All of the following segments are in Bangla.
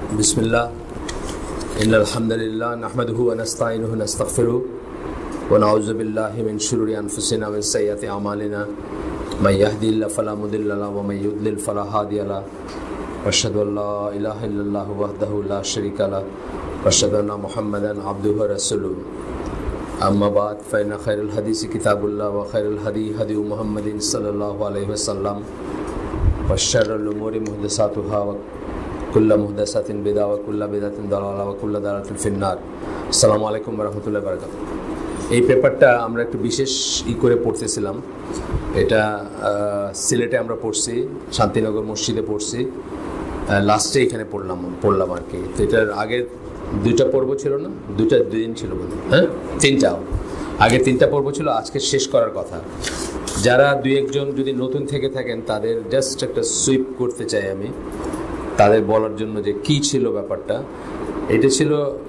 बिस्मिल्लाह इन्नल हम्दुलिल्लाह नहमदुहु व नस्तईनुहु व नस्तगफिरुहु व नऊज़ु बिल्लाहि मिन शुरूरि अनफुसिना व सय्यिआति अमालिना मन यहदिहिल्लाहु फला मुदिल्ल लहु व मन युद्लिल फला हादिय लहु व अशहदु अल्ला इलाहा इल्लल्लाहु वहदहु ला शरीका लहु व अशहदु अन्ना मुहम्मदन अब्दुहु व रसूलुहु अम्मा बाद फ़इन्न खैरुल हदीसी किताबुल्लाह व खैरुल हदी हदी मुहम्मदिन सल्लल्लाहु अलैहि वसल्लम व शर्रुल उमूरि मुहदसातुहा व कुल्लु मुहदसातिन बिदअह व कुल्लु बिदअतिन दलाला व कुल्लु दलालातिन फिन्नार। আসসালামু আলাইকুম ওয়া রাহমাতুল্লাহি ওয়া বারাকাতুহু। এই পেপারটা আমরা একটু বিশেষ করে পড়তেছিলাম। এটা সিলেটে আমরা পড়ছি, শান্তিনগর মসজিদে পড়ছি, লাস্টে এখানে পড়লাম আর কি। তো এটার আগের দুইটা পর্ব ছিল না, দুই দিন ছিল বলে, হ্যাঁ তিনটা, আগের তিনটা পর্ব ছিল, আজকে শেষ করার কথা। যারা দুই একজন যদি নতুন থেকে থাকেন তাদের জাস্ট একটা সুইপ করতে চাই আমি, তাদের বলার জন্য যে কি ছিল ব্যাপারটা। এটা ছিল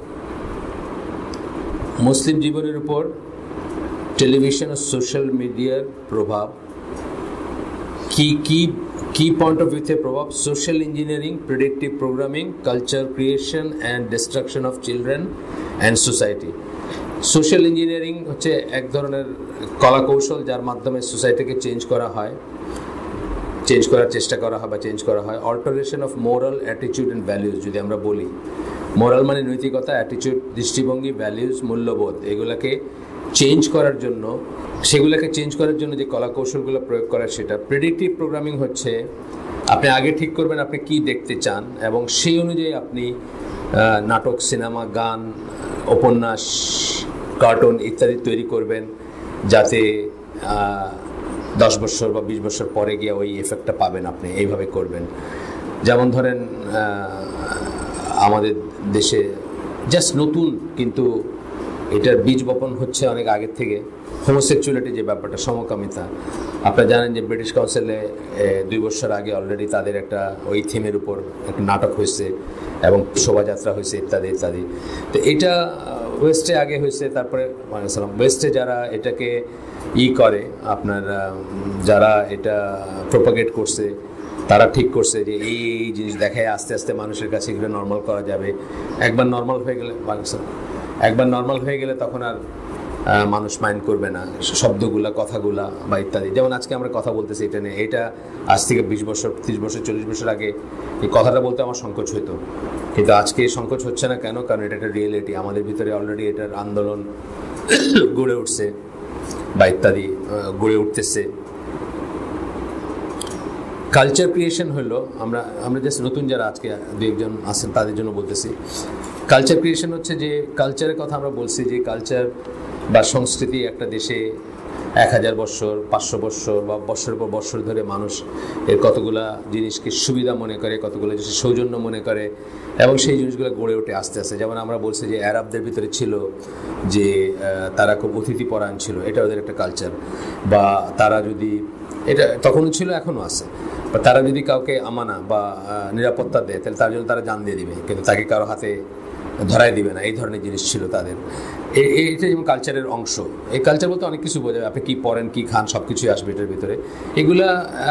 মুসলিম জীবনের উপর টেলিভিশন ও সোশ্যাল মিডিয়ার প্রভাব, কি পয়েন্ট অফ ভিউতে প্রভাব, social engineering, predictive programming, culture creation and destruction of children and society. Social engineering হচ্ছে এক ধরনের কলাকৌশল যার মাধ্যমে সোসাইটিকে চেঞ্জ করার চেষ্টা করা হয় বা চেঞ্জ করা হয়। Alteration of moral attitude and values, যদি আমরা বলি মোরাল মানে নৈতিকতা, অ্যাটিটিউড দৃষ্টিভঙ্গি, ভ্যালিউজ মূল্যবোধ, এগুলোকে চেঞ্জ করার জন্য যে কলাকৌশলগুলো প্রয়োগ করা সেটা। প্রেডিক্টিভ প্রোগ্রামিং হচ্ছে আপনি আগে ঠিক করবেন আপনি কি দেখতে চান এবং সেই অনুযায়ী আপনি নাটক, সিনেমা, গান, উপন্যাস, কার্টুন ইত্যাদি তৈরি করবেন, যাতে 10 বছর বা 20 বছর পরে গিয়ে ওই এফেক্টটা পাবেন আপনি। এইভাবে করবেন। যেমন ধরেন আমাদের দেশে জাস্ট নতুন, কিন্তু এটার বীজ বপন হচ্ছে অনেক আগের থেকে, হোমোসেক্সুয়ালিটি যে ব্যাপারটা, সমকামিতা। আপনারা জানেন যে ব্রিটিশ কাউন্সিলে 2 বছর আগে অলরেডি তাদের একটা ওই থিমের উপর একটা নাটক হয়েছে এবং শোভাযাত্রা হয়েছে ইত্যাদি ইত্যাদি। তো এটা ওয়েস্টে আগে হয়েছে, তারপরে ওয়েস্টে যারা এটাকে করে, আপনার যারা এটা প্রোপাগেট করছে তারা ঠিক করছে যে এই জিনিস দেখায় আস্তে আস্তে মানুষের কাছে এগুলো নর্মাল করা যাবে। একবার নর্মাল হয়ে গেলে তখন আর মানুষ মাইন্ড করবে না শব্দগুলা, কথাগুলা বা ইত্যাদি। যেমন আজকে আমরা কথা বলতেছি এটা নিয়ে, এটা আজ থেকে 20 বছর, 30 বছর, 40 বছর আগে এই কথাটা বলতে আমার সংকোচ হতো, কিন্তু আজকে সংকোচ হচ্ছে না। কেন? কারণ এটা একটা রিয়েলিটি, আমাদের ভিতরে অলরেডি এটার আন্দোলন গড়ে উঠছে বা ইত্যাদি গড়ে উঠতেছে। কালচার ক্রিয়েশন হলো, আমরা জাস্ট নতুন যারা আজকে 2-1 আছেন তাদের জন্য বলতেছি। কালচার ক্রিয়েশন হচ্ছে যে কালচারের কথা আমরা বলছি, যে কালচার বা সংস্কৃতি একটা দেশে 1000 বছর, 500 বছর বা বছরের পর বছর ধরে মানুষ এর কতগুলা জিনিসকে সুবিধা মনে করে, কতগুলো জিনিস সৌজন্য মনে করে এবং সেই জিনিসগুলো গড়ে ওঠে আস্তে আস্তে। যেমন আমরা বলছি যে আরবদের ভিতরে ছিল যে তারা খুব অতিথিপরায়ণ ছিল, এটা ওদের একটা কালচার। বা তারা যদি, এটা তখনও ছিল, এখনও আছে, বা তারা যদি কাউকে আমানা বা নিরাপত্তা দেয় তাহলে তার জন্য তারা জান দিয়ে দিবে, কিন্তু তাকে কারো হাতে ধরাই দিবে না, এই ধরনের জিনিস ছিল তাদের। এইটা যেমন কালচারের অংশ। এই কালচার বলতে অনেক কিছু বোঝাবে, আপনি কী পড়েন, কী খান, সব কিছুই আসবে এটার ভিতরে। এগুলা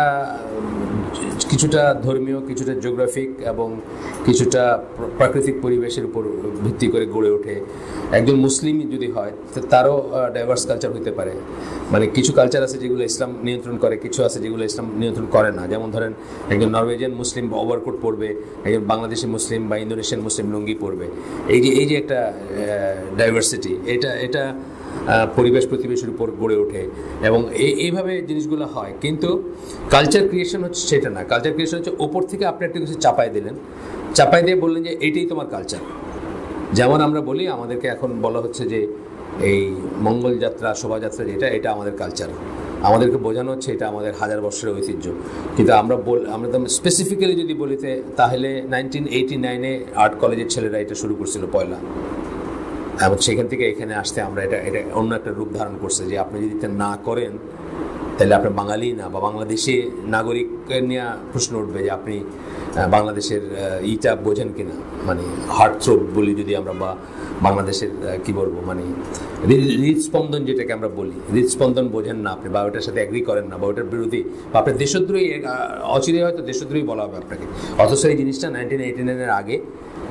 কিছুটা ধর্মীয়, কিছুটা জিওগ্রাফিক এবং কিছুটা প্রাকৃতিক পরিবেশের উপর ভিত্তি করে গড়ে ওঠে। একজন মুসলিম যদি হয় তারও ডাইভার্স কালচার হতে পারে, মানে কিছু কালচার আছে যেগুলো ইসলাম নিয়ন্ত্রণ করে, কিছু আছে যেগুলো ইসলাম নিয়ন্ত্রণ করে না। যেমন ধরেন একজন নরওয়েজিয়ান মুসলিম ওভারকোট পরবে, একজন বাংলাদেশি মুসলিম বা ইন্দোনেশিয়ান মুসলিম লুঙ্গি পরবে। এই যে একটা ডাইভার্সিটি, এটা পরিবেশ প্রতিবেশের উপর গড়ে ওঠে এবং এইভাবে জিনিসগুলো হয়। কিন্তু কালচার ক্রিয়েশন হচ্ছে সেটা না। কালচার ক্রিয়েশন হচ্ছে ওপর থেকে আপনি একটা কিছু চাপাই দিয়ে বললেন যে এইটাই তোমার কালচার। যেমন আমরা বলি, আমাদেরকে এখন বলা হচ্ছে যে এই মঙ্গলযাত্রা, শোভাযাত্রা এটা আমাদের কালচার, আমাদেরকে বোঝানো হচ্ছে এটা আমাদের 1000 বছরের ঐতিহ্য। কিন্তু আমরা স্পেসিফিক্যালি যদি বলিতে, তাহলে 1989-এ আর্ট কলেজের ছেলেরা এটা শুরু করছিল পয়লা, এবং সেখান থেকে এখানে আসতে আমরা এটা অন্য একটা রূপ ধারণ করছে যে আপনি যদি এটা না করেন তাহলে আপনি বাঙালি না, বা বাংলাদেশে নাগরিককে নিয়ে প্রশ্ন উঠবে যে আপনি বাংলাদেশের ইটা বোঝেন কিনা, মানে হার্ট থ্রোব বলি যদি আমরা, বা বাংলাদেশের কি বলবো, মানে হৃদস্পন্দন যেটাকে আমরা বলি, হৃদস্পন্দন বোঝেন না আপনি, বা ওটার সাথে অ্যাগ্রি করেন না, বা ওটার বিরোধী, বা আপনার দেশদ্রোহী, অচিরে হয়তো দেশদ্রোহী বলা হবে আপনাকে। অথচ এই জিনিসটা 1989-এর আগে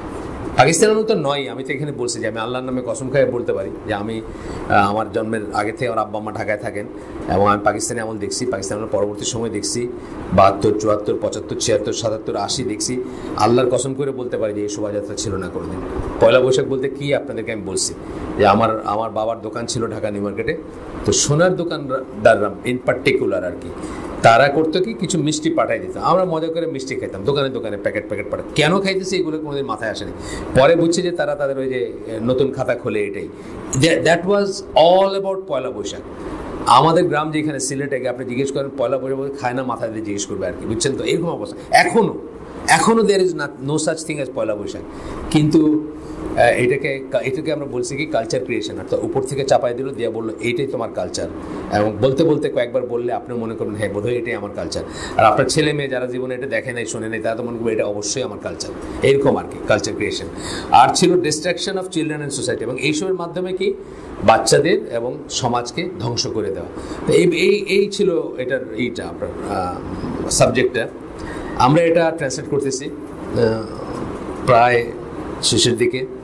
পাকিস্তানের তো নয়, আমি তো এখানে বলছি যে আমি আল্লাহর নামে কসম খাইয়ে বলতে পারি যে আমি আমার জন্মের আগে থেকে আমার আব্বা আম্মা ঢাকায় থাকেন এবং আমি পাকিস্তানে এমন দেখছি, পাকিস্তানের পরবর্তী সময় দেখছি 72, 74, 75, 76, 77, 80 দেখছি। আল্লাহর কসম করে বলতে পারি যে এই শোভাযাত্রা ছিল না কোনোদিন। পয়লা বৈশাখ বলতে কি আপনাদেরকে আমি বলছি যে আমার বাবার দোকান ছিল ঢাকা নিউ মার্কেটে, তো সোনার দোকানদাররা ইন পার্টিকুলার আর কি, তারা করতো কি কিছু মিষ্টি পাঠাই দিত, আমরা মজা করে মিষ্টি খাইতাম, দোকানে দোকানে প্যাকেট পাঠাই। কেন খাইতেছি এগুলো কোনোদিন মাথায় আসেনি, পরে বুঝছি যে তারা তাদের ওই যে নতুন খাতা খোলে, এটাই that was all about Poila Boishakh. আমাদের গ্রাম যেখানে সিলেটে আপনি জিজ্ঞেস করেন পয়লা বৈশাখ খায় না, মাথায় দিয়ে জিজ্ঞেস করবে আর কি, বুঝছেন তো, এরকম অবস্থা এখনো there is no such thing as Poila Boishakh. কিন্তু এটাকে আমরা বলছি কি কালচার ক্রিয়েশন, অর্থাৎ উপর থেকে চাপাই দিল, দিয়ে বললো এইটাই তোমার কালচার, এবং বলতে বলতে কয়েকবার বললে আপনি মনে করবেন হ্যাঁ বোধহয় এটাই আমার কালচার। আর আপনার ছেলে মেয়ে যারা জীবনে এটা দেখে নাই শোনে নাই তারা তো মনে করবে এটা অবশ্যই আমার কালচার, এরকম আর কি কালচার ক্রিয়েশন। আর ছিল destruction of children and society, এবং এইসবের মাধ্যমে কি বাচ্চাদের এবং সমাজকে ধ্বংস করে দেওয়া। তো এই ছিল এটার আপনার সাবজেক্টটা। আমরা এটা ট্রান্সলেট করতেছি প্রায় শেষের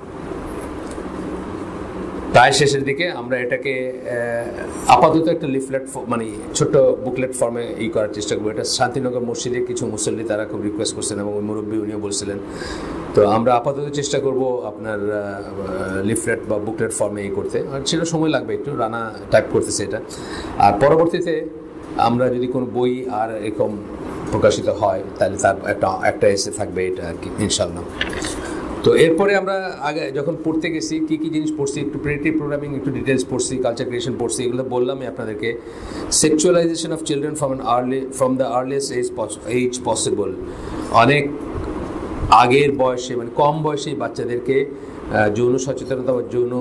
দিকে আমরা এটাকে আপাতত একটা লিফলেট মানে ছোট্ট বুকলেট ফর্মে করার চেষ্টা করবো। এটা শান্তিনগর মসজিদে কিছু মুসল্লি তারা খুব রিকোয়েস্ট করছেন এবং ওই মুরব্বী উনিও বলছিলেন, তো আমরা আপাতত চেষ্টা করব আপনার লিফলেট বা বুকলেট ফর্মে করতে, আর সেটা সময় লাগবে একটু, রানা টাইপ করতেছে এটা। আর পরবর্তীতে আমরা যদি কোনো বই আর এরকম প্রকাশিত হয় তাহলে তার একটা এসে থাকবে এটা আর কি ইনশাআল্লাহ। তো এরপরে আমরা আগে যখন পড়তে গেছি কী জিনিস পড়ছি, একটু প্রেডিক্টিভ প্রোগ্রামিং একটু ডিটেলস পড়ছি, কালচার ক্রিয়েশন পড়ছি, এগুলো বললামই আপনাদেরকে। Sexualization of children from the earliest age possible, অনেক আগের বয়সে মানে কম বয়সেই বাচ্চাদেরকে যৌন সচেতনতা বা যৌন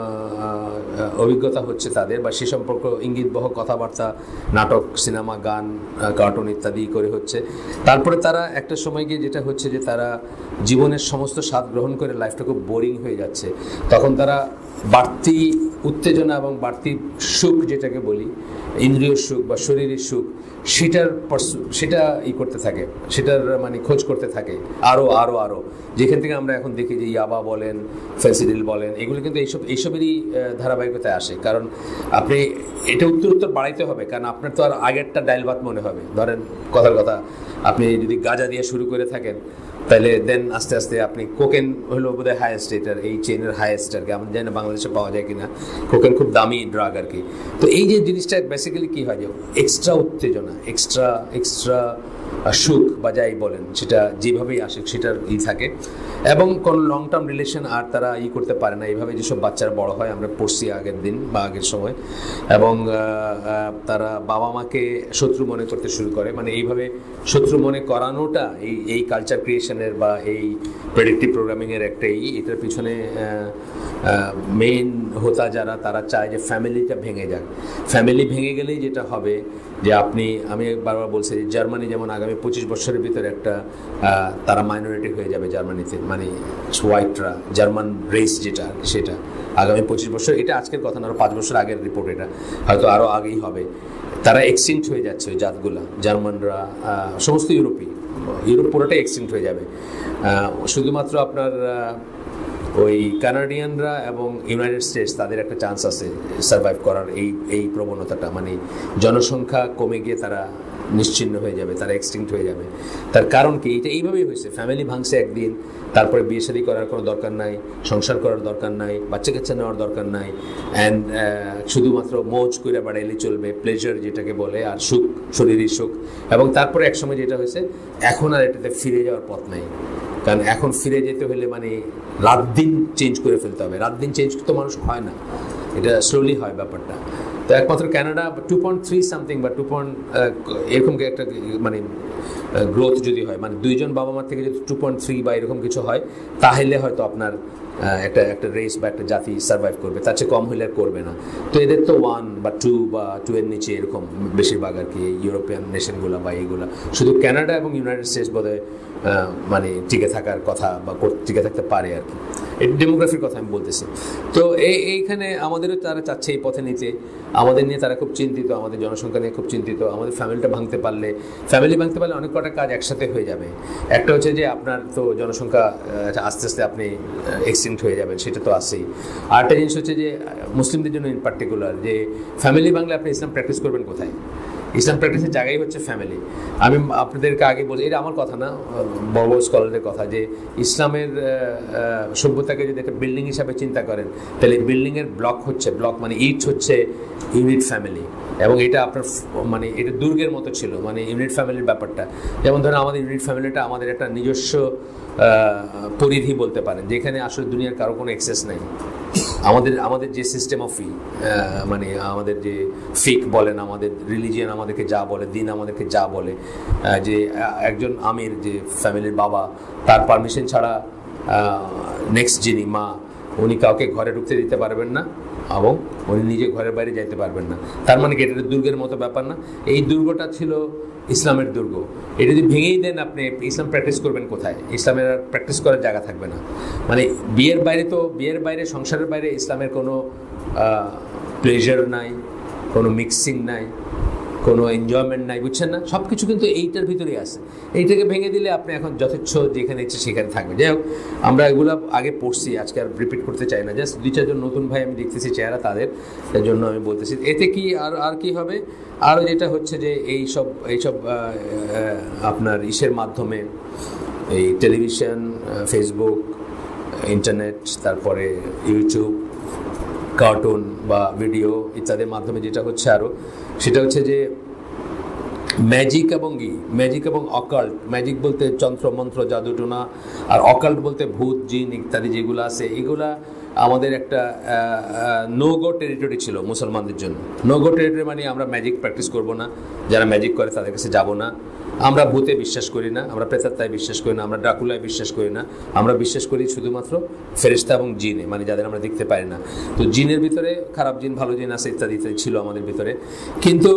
অভিজ্ঞতা হচ্ছে তাদের, বা সে সম্পর্ক ইঙ্গিতবহ কথাবার্তা, নাটক, সিনেমা, গান, কার্টুন ইত্যাদি করে হচ্ছে। তারপরে তারা একটা সময় গিয়ে যেটা হচ্ছে যে তারা জীবনের সমস্ত স্বাদ গ্রহণ করে লাইফটা খুব বোরিং হয়ে যাচ্ছে, তখন তারা বাড়তি উত্তেজনা এবং বাড়তি সুখ যেটাকে বলি ইন্দ্রিয় সুখ বা শরীরের সুখ সেটা করতে থাকে, সেটার মানে খোঁজ করতে থাকে আরও যেখান থেকে আমরা এখন দেখি যে ইয়াবা বলেন, ফেন্সিডিল বলেন, এগুলো কিন্তু এইসবেরই ধারাবাহিকতায় আসে। কারণ আপনি এটা উত্তর বাড়াইতে হবে, কারণ আপনার তো আর আগেরটা ডাইল ভাত মনে হবে। ধরেন কথার কথা, আপনি যদি গাঁজা দিয়ে শুরু করে থাকেন তাহলে দেন আস্তে আস্তে আপনি কোকেন হলো বোধহয় হায়েস্ট, এটার এই চেনের হায়েস্ট আর কি, আমরা জানি না বাংলাদেশে পাওয়া যায় কিনা, কোকেন খুব দামি ড্রাগ আর কি। তো এই যে জিনিসটা বেসিক্যালি কী হয় যে এক্সট্রা উত্তেজনা, এক্সট্রা সুখ বা যাই বলেন সেটা যেভাবেই আসে সেটার থাকে, এবং কোনো লং টার্ম রিলেশন আর তারা করতে পারে না। এইভাবে যেসব বাচ্চারা বড় হয় আমরা পড়ছি আগের দিন বা আগের সময়, এবং তারা বাবা মাকে শত্রু মনে করতে শুরু করে, মানে এইভাবে শত্রু মনে করানোটা এই কালচার ক্রিয়েশনের বা এই প্রেডিক্টিভ প্রোগ্রামিংয়ের একটাই, এটার পিছনে মেইন হোতা যারা তারা চায় যে ফ্যামিলিটা ভেঙে যাক। ফ্যামিলি ভেঙে গেলেই যেটা হবে যে আমি বারবার বলছি যে জার্মানি যেমন আগামী 25 বছরের ভিতরে একটা তারা মাইনরিটি হয়ে যাবে জার্মানিতে, মানে হোয়াইটরা, জার্মান রেস যেটা সেটা আগামী 25 বছর, এটা আজকের কথা না, আরও 5 বছর আগের রিপোর্ট, এটা হয়তো আরও আগেই হবে। তারা এক্সটিংক্ট হয়ে যাচ্ছে ওই জাতগুলা, জার্মানরা, সমস্ত ইউরোপ পুরোটাই এক্সটিংক্ট হয়ে যাবে। শুধুমাত্র আপনার ওই কানাডিয়ানরা এবং ইউনাইটেড স্টেটস তাদের একটা চান্স আছে সার্ভাইভ করার এই প্রবণতাটা, মানে জনসংখ্যা কমে গিয়ে তারা নিশ্চিহ্ন হয়ে যাবে, তারা এক্সটিংক্ট হয়ে যাবে। তার কারণ কি, এটা এইভাবেই হয়েছে, ফ্যামিলি ভাঙছে একদিন, তারপরে বিয়ে শাদী করার কোনো দরকার নাই, সংসার করার দরকার নাই, বাচ্চা কাচ্চা নেওয়ার দরকার নাই, অ্যান্ড শুধুমাত্র মৌজ করে বাড়াইলে চলবে, প্লেজার যেটাকে বলে, আর সুখ, শরীরের সুখ। এবং তারপরে একসময় যেটা হয়েছে, এখন আর এটাতে ফিরে যাওয়ার পথ নাই, কারণ এখন ফিরে যেতে হলে মানে রাত দিন চেঞ্জ করে ফেলতে হবে। রাত দিন চেঞ্জ তো মানুষ হয় না, এটা স্লোলি হয় ব্যাপারটা। তো একমাত্র কানাডা 2.3 সামথিং বা 2. এরকম একটা মানে গ্রোথ যদি হয়, মানে 2 জন বাবা মার থেকে যদি 2.3 বা এরকম কিছু হয়, তাহলে হয়তো আপনার একটা রেস বা একটা জাতি সার্ভাইভ করবে, তার চেয়ে কম হলে আর করবে না। তো এদের তো 1 বা 2 বা 2 এর নিচে এরকম বেশিরভাগ আর কি ইউরোপিয়ান নেশনগুলো বা এইগুলো। শুধু কানাডা এবং ইউনাইটেড স্টেটস বোধহয় মানে টিকে থাকার কথা বা টিকে থাকতে পারে আর কি। ডেমোগ্রাফির কথা আমি বলতেছি। তো এইখানে আমাদেরও তারা চাচ্ছে এই পথে নিতে, আমাদের নিয়ে তারা খুব চিন্তিত, আমাদের জনসংখ্যা নিয়ে খুব চিন্তিত। আমাদের ফ্যামিলি ভাঙতে পারলে অনেক কটা কাজ একসাথে হয়ে যাবে। একটা হচ্ছে যে আপনার তো জনসংখ্যা আস্তে আস্তে আপনি এক্সটিংক্ট হয়ে যাবেন, সেটা তো আছেই। আরেকটা জিনিস হচ্ছে যে মুসলিমদের জন্য ইন পার্টিকুলার, যে ফ্যামিলি ভাঙলে আপনি ইসলাম প্র্যাকটিস করবেন কোথায়? ইসলাম প্র্যাকটিসের জায়গাই হচ্ছে ফ্যামিলি। আমি আপনাদেরকে আগে বলি, এটা আমার কথা না, বড় বড় স্কলারদের কথা, যে ইসলামের সভ্যতাকে যদি একটা বিল্ডিং হিসাবে চিন্তা করেন, তাহলে বিল্ডিংয়ের ব্লক মানে ইট হচ্ছে ইউনিট ফ্যামিলি। এবং এটা আপনার মানে এটা দুর্গের মতো ছিল, মানে ইউনিট ফ্যামিলির ব্যাপারটা। যেমন ধরেন আমাদের ইউনিট ফ্যামিলিটা আমাদের একটা নিজস্ব পরিধি বলতে পারেন, যেখানে আসলে দুনিয়ার কারো কোনো অ্যাক্সেস নেই। আমাদের যে সিস্টেম অফ মানে আমাদের যে ফিক বলেন, আমাদের রিলিজিয়ান আমাদেরকে যা বলে, দিন আমাদেরকে যা বলে, যে একজন আমির, যে ফ্যামিলির বাবা, তার পারমিশন ছাড়া নেক্সট যিনি মা, উনি কাউকে ঘরে ঢুকতে দিতে পারবেন না এবং উনি নিজে ঘরের বাইরে যাইতে পারবেন না। তার মানে কি এটা দুর্গের মতো ব্যাপার না? এই দুর্গটা ছিল ইসলামের দুর্গ। এটা যদি ভেঙেই দেন, আপনি ইসলাম প্র্যাকটিস করবেন কোথায়? ইসলামের আর প্র্যাকটিস করার জায়গা থাকবে না। মানে বিয়ের বাইরে সংসারের বাইরে ইসলামের কোনো প্লেজার নাই, কোনো মিক্সিং নাই, কোনো এনজয়মেন্ট নাই, বুঝছেন না? সব কিছু কিন্তু এইটার ভিতরেই আছে। এইটাকে ভেঙে দিলে আপনি এখন যথেচ্ছ যেখানে ইচ্ছে সেখানে থাকবে। যাই হোক, আমরা এগুলো আগে পড়ছি, আজকে আর রিপিট করতে চাই না। জাস্ট 2-4 নতুন ভাই আমি দেখতেছি চেহারা, তাদের জন্য আমি বলতেছি। এতে কি আর কি হবে? আরও যেটা হচ্ছে যে এইসব আপনার ইসের মাধ্যমে, এই টেলিভিশন, ফেসবুক, ইন্টারনেট, তারপরে ইউটিউব, কার্টুন বা ভিডিও ইত্যাদির মাধ্যমে যেটা হচ্ছে আরও, সেটা হচ্ছে যে ম্যাজিক এবং অকাল্ট। ম্যাজিক বলতে যন্ত্রমন্ত্র, জাদুটোনা, আর অকাল্ট বলতে ভূত, জিন ইত্যাদি যেগুলো আছে, এগুলা আমাদের একটা নো গো টেরিটরি ছিল মুসলমানদের জন্য। নো গো টেরিটরি মানে আমরা ম্যাজিক প্র্যাকটিস করব না, যারা ম্যাজিক করে তাদের কাছে যাব না, আমরা ভূতে বিশ্বাস করি না, আমরা প্রেতাত্মায় বিশ্বাস করি না, আমরা ড্রাকুলায় বিশ্বাস করি না, আমরা বিশ্বাস করি শুধুমাত্র ফেরেশতা এবং জিনে, মানে যাদের আমরা দেখতে পারি না। তো জিনের ভিতরে খারাপ জিন, ভালো জিন আছে ইত্যাদি ইত্যাদি ছিল আমাদের ভিতরে। কিন্তু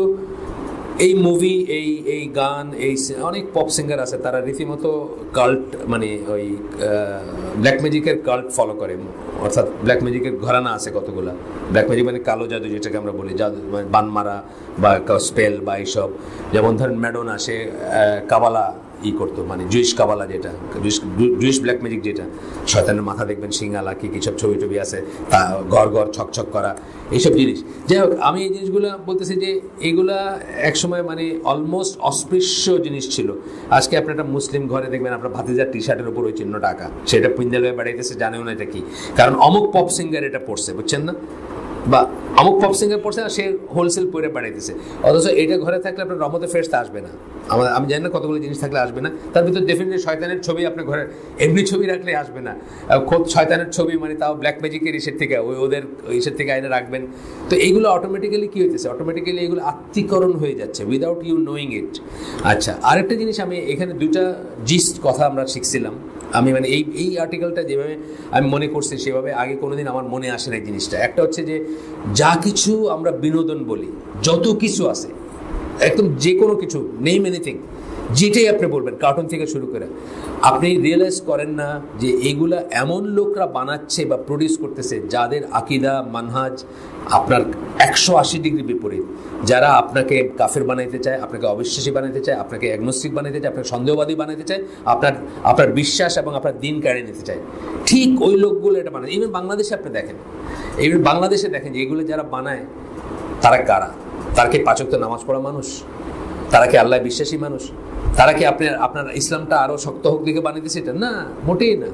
এই মুভি, এই গান, অনেক পপ সিঙ্গার আছে, তারা রীতিমতো কাল্ট, মানে ওই ব্ল্যাক ম্যাজিকের কাল্ট ফলো করে। অর্থাৎ ব্ল্যাক ম্যাজিকের ঘরানা আছে কতগুলা। ব্ল্যাক ম্যাজিক মানে কালো জাদু, যেটাকে আমরা বলি, জাদু মানে বান মারা বা স্পেল বা এইসব। যেমন ধরেন ম্যাডোনা, সে কাবালা করতো, মানে জুইশ কাবালা, যেটা জুইশ ব্ল্যাক ম্যাজিক, যেটা শয়তানের মাথা দেখবেন সিঙ্গালা কি সব ছবি টবি আছে, তা ঘর ছকছক করা, এইসব জিনিস। যাই হোক, আমি এই জিনিসগুলো বলতেছি যে এগুলা একসময় মানে অলমোস্ট অস্পৃশ্য জিনিস ছিল। আজকে আপনি একটা মুসলিম ঘরে দেখবেন আপনার ভাতিজার টি শার্টের উপর ওই চিহ্নটা আঁকা, সেটা পিন্দাল হয়ে বেড়াইতেছে, জানেও না এটা কি, কারণ অমুক পপ সিঙ্গার এটা পড়ছে, বুঝছেন না? বা অমুক পপ সিঙ্গার পড়ছে না, সে হোলসেল পরে বেড়াইতেছে। অথচ এটা ঘরে থাকলে আপনার রহমতে ফেরেশতা আসবে না। আমি জানি না কতগুলো জিনিস থাকলে আসবে না, তার ভিতরে ডেফিনেটলি শয়তানের ছবি আপনার ঘরে, এমনি ছবি রাখলে আসবে না। খোদ শয়তানের ছবি, মানে তাও ব্ল্যাক ম্যাজিকের ইসের থেকে, ওদের ইসের থেকে আইনে রাখবেন। তো এইগুলো অটোমেটিক্যালি কী হইতেছে? অটোমেটিক্যালি এগুলো আত্মীকরণ হয়ে যাচ্ছে উইদাউট ইউ নোয়িং ইট। আচ্ছা, আরেকটা জিনিস, আমি এখানে 2টা জিস্ট কথা আমরা শিখছিলাম। আমি মানে এই আর্টিকেলটা যেভাবে আমি মনে করছি, সেভাবে আগে কোনোদিন আমার মনে আসে না এই জিনিসটা। একটা হচ্ছে যে যা কিছু আমরা বিনোদন বলি, যত কিছু আছে, একদম যে কোনো কিছু, নেম এনিথিং, যেটাই আপনি বলবেন, কার্টুন থেকে শুরু করে, আপনি রিয়েলাইজ করেন না যে এগুলা এমন লোকরা বানাচ্ছে বা প্রডিউস করতেছে যাদের আকিদা, মানহাজ আপনার 180 ডিগ্রি বিপরীত। যারা আপনাকে কাফের বানাইতে চায়, আপনাকে অবিশ্বাসী বানাইতে চায়, আপনাকে অ্যাগনোস্টিক বানাইতে চায়, আপনাকে সন্দেহবাদী বানাইতে চায়, আপনার বিশ্বাস এবং আপনার দিন কেড়ে নিতে চায়। ঠিক ওই লোকগুলো এটা বানায়। ইভেন বাংলাদেশে আপনি দেখেন, ইভেন বাংলাদেশে দেখেন যে এগুলো যারা বানায় তারা কারা? তারা কি 5 ওয়াক্ত নামাজ পড়া মানুষ? তারা কি আল্লাহ বিশ্বাসী মানুষ? তারা কি আপনার ইসলামটা আরও শক্ত হোক দিকে বানিয়েছে? এটা না, মোটেই না।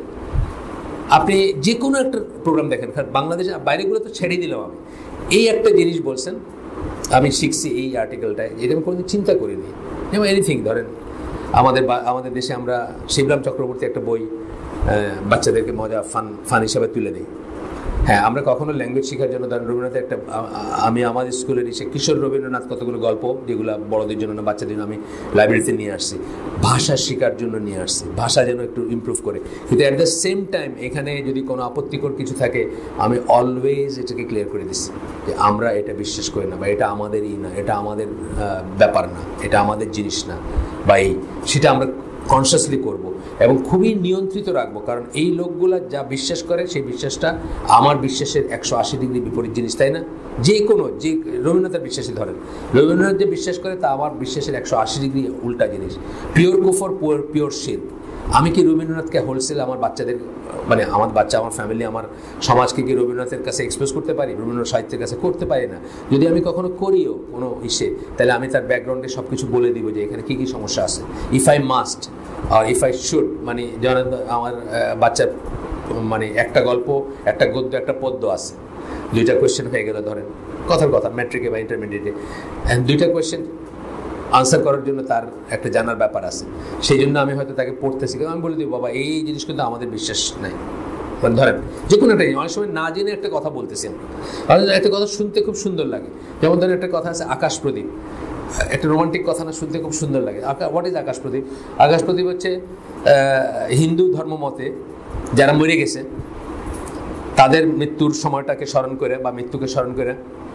আপনি যে কোনো একটা প্রোগ্রাম দেখেন, বাংলাদেশে বাইরেগুলো তো ছেড়ে দিলাম। আমি এই একটা জিনিস বলছেন, আমি শিখছি এই আর্টিকেলটায়, এটা আমি কোনোদিন চিন্তা করিনি। যেমন এনিথিং ধরেন, আমাদের দেশে আমরা শিবরাম চক্রবর্তী একটা বই বাচ্চাদেরকে মজা ফান হিসাবে তুলে দিই। হ্যাঁ, আমরা কখনো ল্যাঙ্গুয়েজ শেখার জন্য, ধরেন রবীন্দ্রনাথের একটা, আমি আমাদের স্কুলের এসে কিশোর রবীন্দ্রনাথ কতগুলো গল্প, যেগুলো বড়দের জন্য না বাচ্চাদের জন্য, আমি লাইব্রেরিতে নিয়ে আসছি, ভাষা শেখার জন্য নিয়ে আসছি, ভাষা যেন একটু ইমপ্রুভ করে। কিন্তু অ্যাট দ্য সেম টাইম এখানে যদি কোনো আপত্তিকর কিছু থাকে, আমি অলওয়েজ এটাকে ক্লিয়ার করে দিচ্ছি যে আমরা এটা বিশ্বাস করি না, বা এটা আমাদেরই না, এটা আমাদের ব্যাপার না, এটা আমাদের জিনিস না, বা সেটা আমরা কনসিয়াসলি করব এবং খুবই নিয়ন্ত্রিত রাখবো, কারণ এই লোকগুলা যা বিশ্বাস করে সেই বিশ্বাসটা আমার বিশ্বাসের 180 ডিগ্রি বিপরীত জিনিস, তাই না? যে রবীন্দ্রনাথের বিশ্বাসী ধরেন, রবীন্দ্রনাথ যে বিশ্বাস করে তা আমার বিশ্বাসের 180 ডিগ্রি উল্টা জিনিস। পিওর কুফর, পিওর শিরক। আমি কি রবীন্দ্রনাথকে হোলসেল আমার বাচ্চাদের, মানে আমার বাচ্চা, আমার ফ্যামিলি, আমার সমাজকে কি রবীন্দ্রনাথের কাছে এক্সপ্রেস করতে পারি? রবীন্দ্রনাথ সাহিত্যের কাছে করতে পারি না। যদি আমি কখনো করিও কোনো তাহলে আমি তার ব্যাকগ্রাউন্ডে সব কিছু বলে দিব যে এখানে কী কী সমস্যা আছে। ইফ আই মাস্ট আর ইফ আই শুড, মানে যেমন আমার বাচ্চার মানে একটা গল্প, একটা গদ্য, একটা পদ্য আছে, 2টা কোয়েশ্চেন হয়ে গেল ধরেন, কথার কথা, ম্যাট্রিকে বা ইন্টারমিডিয়েটে, 2টা কোয়েশ্চেন আনসার করার জন্য তার একটা জানার ব্যাপার আছে। সেই জন্য আমি হয়তো তাকে পড়তেছি, আমি বলে দিই বাবা এই জিনিস কিন্তু আমাদের বিশ্বাস নাই। মানে ধরেন যে কোনো একটা অনেক সময় না জেনে একটা কথা বলতেছি, আমরা একটা কথা শুনতে খুব সুন্দর লাগে। যেমন ধরেন একটা কথা আছে আকাশ প্রদীপ, একটা রোমান্টিক কথা না, শুনতে খুব সুন্দর লাগে। হোয়াট ইজ আকাশ প্রদীপ? আকাশ প্রদীপ হচ্ছে হিন্দু ধর্ম মতে যারা মরে গেছে তাদের মৃত্যুর সময়টাকে স্মরণ করে বা মৃত্যুকে স্মরণ করে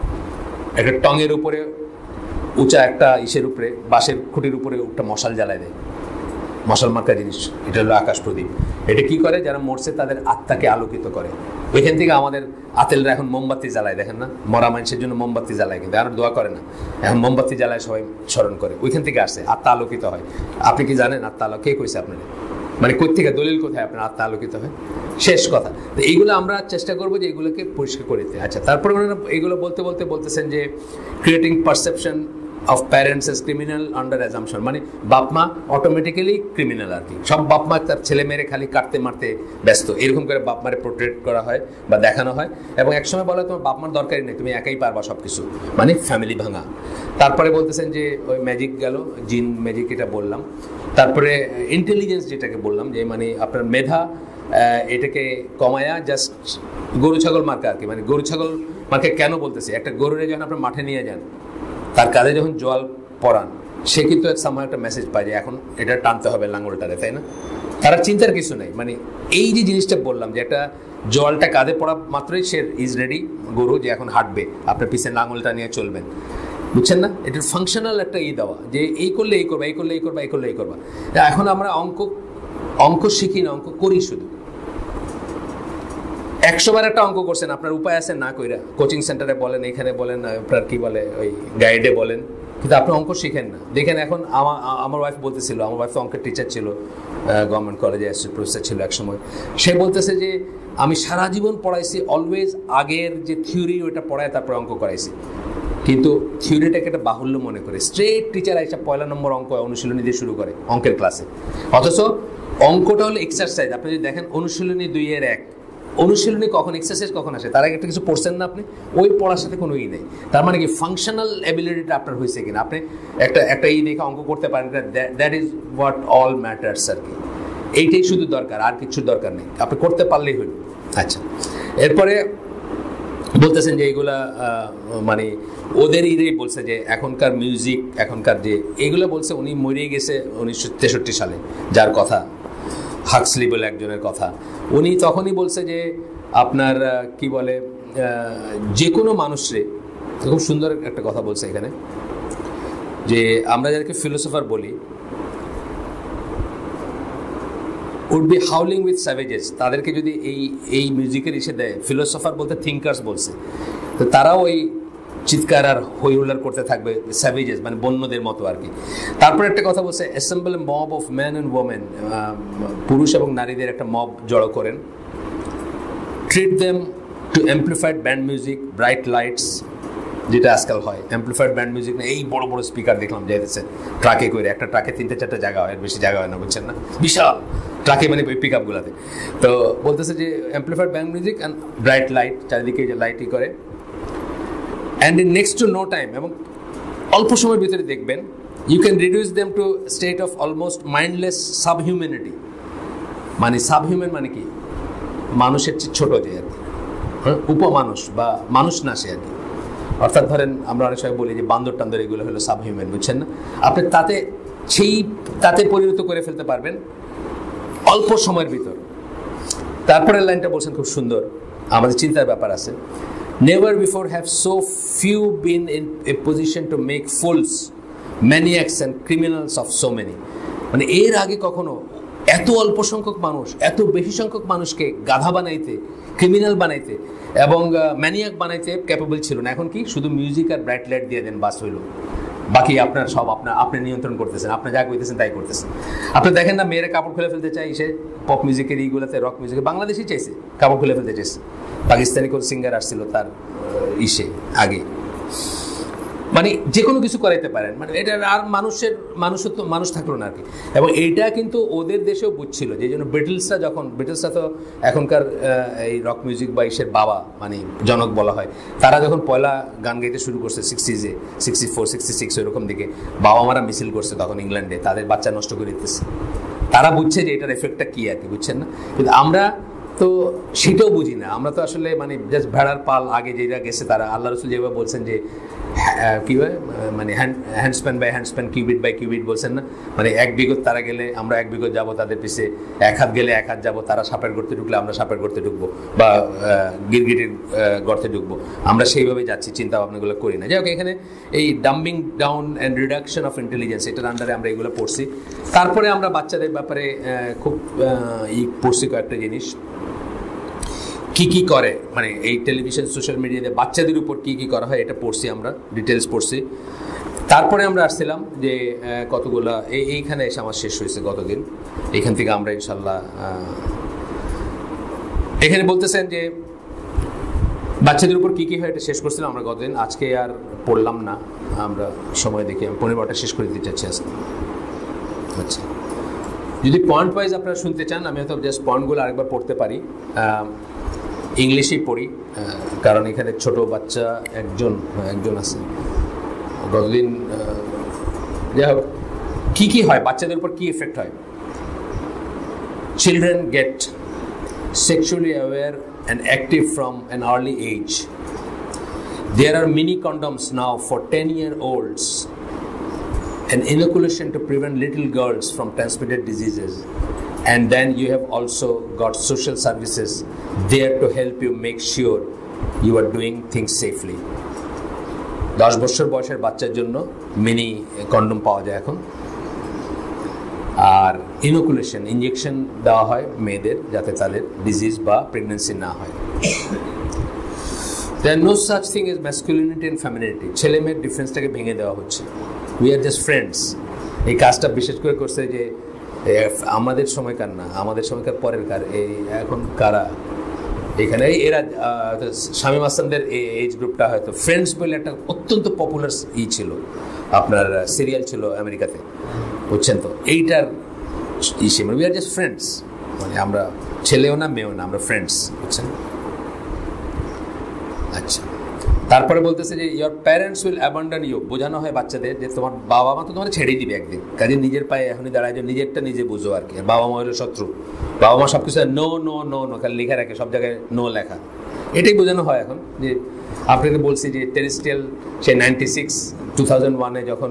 একটা টঙের উপরে, উঁচা একটা ইসের উপরে, বাঁশের খুঁটির উপরে একটা মশাল জ্বালায় দেয়, মশাল মার্কা জিনিস, এটা হলো আকাশ প্রদীপ। এটা কি করে? যারা মরছে তাদের আত্মাকে আলোকিত করে। ওইখান থেকে আমাদের আতেলরা এখন মোমবাতি জ্বালায়, দেখেন না, মরা মানুষের জন্য মোমবাতি জ্বালায়, কিন্তু আর দোয়া করে না, এখন মোমবাতি জ্বালায় সবাই স্মরণ করে। ওইখান থেকে আসছে, আত্মা আলোকিত হয়। আপনি কি জানেন আত্মা কে কইছে আপনার? মানে কোথেকে দলিল কোথায় আপনার আত্মা আলোকিত হয়? শেষ কথা। তো এইগুলো আমরা চেষ্টা করবো যে এগুলোকে পরিষ্কার করে দিতে। আচ্ছা, তারপরে এইগুলো বলতেছেন যে creating perception of parents as criminal under assumption, মানে বাপ মা অটোমেটিক্যালি ক্রিমিনাল আর কি। সব বাপ মা তার ছেলে মেয়েরে খালি কাটতে মারতে ব্যস্ত, এরকম করে বাপ মারে পোর্ট্রেট করা হয় বা দেখানো হয়। এবং একসময় বলা হয় তোমার বাপ মার দরকারই নেই, তুমি একাই পারবা সব কিছু, মানে ফ্যামিলি ভাঙা। তারপরে বলতেছেন যে ওই ম্যাজিক গেল, জিন ম্যাজিক, এটা বললাম। তারপরে ইন্টেলিজেন্স যেটাকে বললাম, যে মানে আপনার মেধা, এটাকে কমায়া জাস্ট গরু ছাগল মার্কা আর কি। মানে গরু ছাগল মার্কে কেন বলতেছি? একটা গরুরে যখন আপনার মাঠে নিয়ে যান, তার কাঁধে যখন জল পরান, সে কিন্তু সময় একটা মেসেজ পায় যে এখন এটা টানতে হবে লাঙ্গলটারে, তাই না? তারা চিন্তার কিছু নেই। মানে এই যে জিনিসটা বললাম যে একটা জলটা কাঁধে পড়া মাত্রই সে ইজ রেডি, গরু, যে এখন হাঁটবে, আপনার পিছনে লাঙ্গলটা নিয়ে চলবেন, বুঝছেন না? এটার ফাংশনাল একটা দেওয়া যে এই করলে এই করবা, এই করলে এই করবা, এই করলে এই করবা। এখন আমরা অঙ্ক শিখি না, অঙ্ক করি শুধু। 100 বার একটা অঙ্ক করছেন, আপনার উপায় আছে না কইরা, কোচিং সেন্টারে বলেন, এখানে বলেন, আপনার কি বলে ওই গাইডে বলেন, কিন্তু আপনি অঙ্ক শিখেন না। দেখেন এখন আমার ওয়াইফ বলতেছিল, আমার ওয়াইফ অঙ্কের টিচার ছিল, গভর্নমেন্ট কলেজে প্রফেসর ছিল এক সময়। সে বলতেছে যে আমি সারা জীবন পড়াইছি, অলওয়েজ আগের যে থিওরি ওইটা পড়ায় তারপরে অঙ্ক করাইছি, কিন্তু থিওরিটাকে একটা বাহুল্য মনে করে স্ট্রেট টিচার এসে 1 নম্বর অঙ্ক অনুশীলনী দিয়ে শুরু করে অঙ্কের ক্লাসে। অথচ অঙ্কটা হলো এক্সারসাইজ। আপনি যদি দেখেন অনুশীলনী 2-1, অনুশীলনী কখন, এক্সারসাইজ কখন আসে? তার আগে একটা কিছু পড়ছেন না আপনি, ওই পড়ার সাথে কোনো নেই। তার মানে কি ফাংশনাল অ্যাবিলিটিটা আপনার হয়েছে কিনা, আপনি একটা দেখে অঙ্ক করতে পারেন, that is what all matters আর কি। এইটাই শুধু দরকার, আর কিছু দরকার নেই, আপনি করতে পারলেই হইল। আচ্ছা, এরপরে বলতেছেন যে এইগুলা মানে ওদের বলছে যে এখনকার মিউজিক, এখনকার যে এইগুলো বলছে, উনি মরে গেছে 1963 সালে, যার কথা হাক্সলি বলে একজনের কথা। উনি তখনই বলছে যে আপনার কি বলে, যে কোনো মানুষরে, খুব সুন্দর একটা কথা বলছে এখানে, যে আমরা যাদেরকে ফিলোসফার বলি, would be howling with savages, তাদেরকে যদি এই মিউজিকের এসে দেয়, ফিলোসফার বলতে থিঙ্কার্স বলছে, তো তারাও ওই চিৎকার আর হই হুল্লার করতে থাকবে, স্যাভেজেস মানে বন্যদের মতো আর কি। তারপরে একটা কথা বলছে, assemble a mob of man and women, পুরুষ এবং নারীদের একটা মব জড়ো করেন, treat them to amplified band music, bright lights, যেটা আজকাল হয় অ্যাম্প্লিফাইড ব্যান্ড মিউজিক না, এই বড় বড় স্পিকার দেখলাম যাইতেছে ট্রাকে করে, একটা ট্রাকে 3-4টা জায়গা হয়, বেশি জায়গা হয় না, বুঝছেন না, বিশাল ট্রাকে, মানে ওই পিক আপগুলোতে। তো বলতেছে যে amplified band music and bright light, চারিদিকে যে লাইটই করে, and in next to no time, এবং অল্প সময়ের ভিতরে দেখবেন, you can reduce them to state of almost mindless subhumanity. মানে সাবহিউম্যান মানে কি, মানুষের চেয়ে ছোটো যে আর কি, উপমানুষ বা মানুষ না সে আর কি। অর্থাৎ ধরেন আমরা অনেক সময় বলি যে বান্দর টান্দর, এগুলো হলো সাবহিউম্যান, বুঝছেন না? আপনি তাতে পরিণত করে ফেলতে পারবেন অল্প সময়ের ভিতর। তারপরের লাইনটা বলছেন খুব সুন্দর, আমাদের চিন্তার ব্যাপার আছে। Never before have so few been in a position to make fools, maniacs and criminals of so many. মানে এর আগে কখনো এত অল্প সংখ্যক মানুষ এত বেশি সংখ্যক মানুষকে গাধা বানাইতে, ক্রিমিনাল বানাইতে এবং ম্যানিয়াক বানাইতে ক্যাপেবল ছিল না। এখন কি শুধু মিউজিক আর ব্রাইট লাইট দিয়ে দেন, বাস হইল, বাকি আপনার সব আপনি নিয়ন্ত্রণ করতেছেন, আপনি যা কইতেছেন তাই করতেছেন। আপনি দেখেন না, মেয়েরা কাপড় খুলে ফেলতে চাই, সে পপ মিউজিকের এইগুলোতে, রক মিউজিকে, বাংলাদেশই চাইছে কাপড় খুলে ফেলতে চাইছে। পাকিস্তানি কোন সিঙ্গার আসছিল তার আগে, মানে যে কোনো কিছু করাইতে পারেন, মানে এটা আর মানুষ থাকলো না আর কি। এবং এইটা কিন্তু ওদের দেশেও বুঝছিল, যে জন্য ব্রিটিশরা তো এখনকার এই রক মিউজিক বা ইসের বাবা, মানে জনক বলা হয়। তারা যখন পয়লা গান গাইতে শুরু করছে 60s-এ, 64, 66 ওইরকম দিকে, বাবা মারা মিছিল করছে তখন ইংল্যান্ডে, তাদের বাচ্চা নষ্ট করে দিতেছে। তারা বুঝছে যে এটার এফেক্টটা কী আর কি, বুঝছেন না? কিন্তু আমরা তো সেটাও বুঝি না। আমরা তো আসলে মানে জাস্ট ভেড়ার পাল, আগে যেটা গেছে তারা, আল্লাহ রসুল যেভাবে বলছেন যে কী হয়, মানে handspan by handspan, cubit by cubit বলছেন না, মানে 1 বিঘত তারা গেলে আমরা 1 বিঘত যাবো তাদের পিছিয়ে, 1 হাত গেলে 1 হাত যাবো, তারা সাপের গর্তে ঢুকলে আমরা সাপের গর্তে ঢুকবো, বা গিরগিটির গর্তে ঢুকবো। আমরা সেইভাবে যাচ্ছি, চিন্তা ভাবনাগুলো করি না। যাই হোক, এখানে এই dumbing down and reduction of intelligence, এটার আন্ডারে আমরা এগুলো পড়ছি। তারপরে আমরা বাচ্চাদের ব্যাপারে খুব পড়ছি কয়েকটা জিনিস, কি করে, মানে এই টেলিভিশন সোশ্যাল মিডিয়াতে বাচ্চাদের উপর কি করা হয়, এটা পড়ছি, আমরা ডিটেলস পড়ছি। তারপরে আমরা আসছিলাম যে কতগুলা এইখানে এসে আমার শেষ হয়েছে গতদিন, এইখান থেকে আমরা ইনশাল্লাহ এখানে বলতেছেন যে বাচ্চাদের উপর কি হয় এটা শেষ করছিলাম আমরা গতদিন। আজকে আর পড়লাম না, আমরা সময় দেখে 15-12টা শেষ করে দিতে চাচ্ছি আজকে। আচ্ছা, যদি পয়েন্ট ওয়াইজ আপনারা শুনতে চান, আমি হয়তো জাস্ট পয়েন্টগুলো আরেকবার পড়তে পারি। ইংলিশেই পড়ি, কারণ এখানে ছোট বাচ্চা একজন আছে। গতদিন যাই হোক, কি হয় বাচ্চাদের উপর, কি এফেক্ট হয়। Children get sexually aware and active from an early age. There are mini condoms now for 10-year-olds, an inoculation to prevent little girls from transmitted diseases. And then you have also got social services there to help you make sure you are doing things safely. 10 বছর বয়সের বাচ্চার জন্য মিনি কন্ডম পাওয়া যায় এখন। আর ইনোকুলেশন, ইঞ্জেকশন দেওয়া হয় মেয়েদের, যাতে তাদের ডিজিজ বা প্রেগনেন্সি না হয়। There are no such thing as masculinity and femininity. ছেলে মেয়ের ডিফারেন্সটাকে ভেঙে দেওয়া হচ্ছে। We are just friends. এই কাজটা বিশেষ করে করছে যে আমাদের সময়কার না, আমাদের সময়কার পরের কার, এই এখন কারা এখানে, এরা শামীম হাসানদের এজ গ্রুপটা হয়তো ফ্রেন্ডস বলে একটা অত্যন্ত পপুলার ছিল, আপনার সিরিয়াল ছিল আমেরিকাতে, বুঝছেন তো? এইটার মানে উই আর জাস্ট ফ্রেন্ডস, মানে আমরা ছেলেও না মেয়েও না, আমরা ফ্রেন্ডস, বুঝছেন? আচ্ছা, তারপরে বলতেছে যে your parents will abandon you, বোঝানো হয় বাচ্চাদের যে তোমার বাবা মা তো তোমার ছেড়েই দিবে একদিন, কাজে নিজের পায়ে এখনই দাঁড়ায়, যে নিজেরটা নিজে বুঝো আর কি। বাবা মা হলো শত্রু, বাবা মা সব কিছু নো নো নো নো খালি লেখা রাখে, সব জায়গায় নো লেখা, এটাই বোঝানো হয় এখন। যে আপনাকে বলছি যে টেরেস্ট্রিয়াল, সে 2001-এ যখন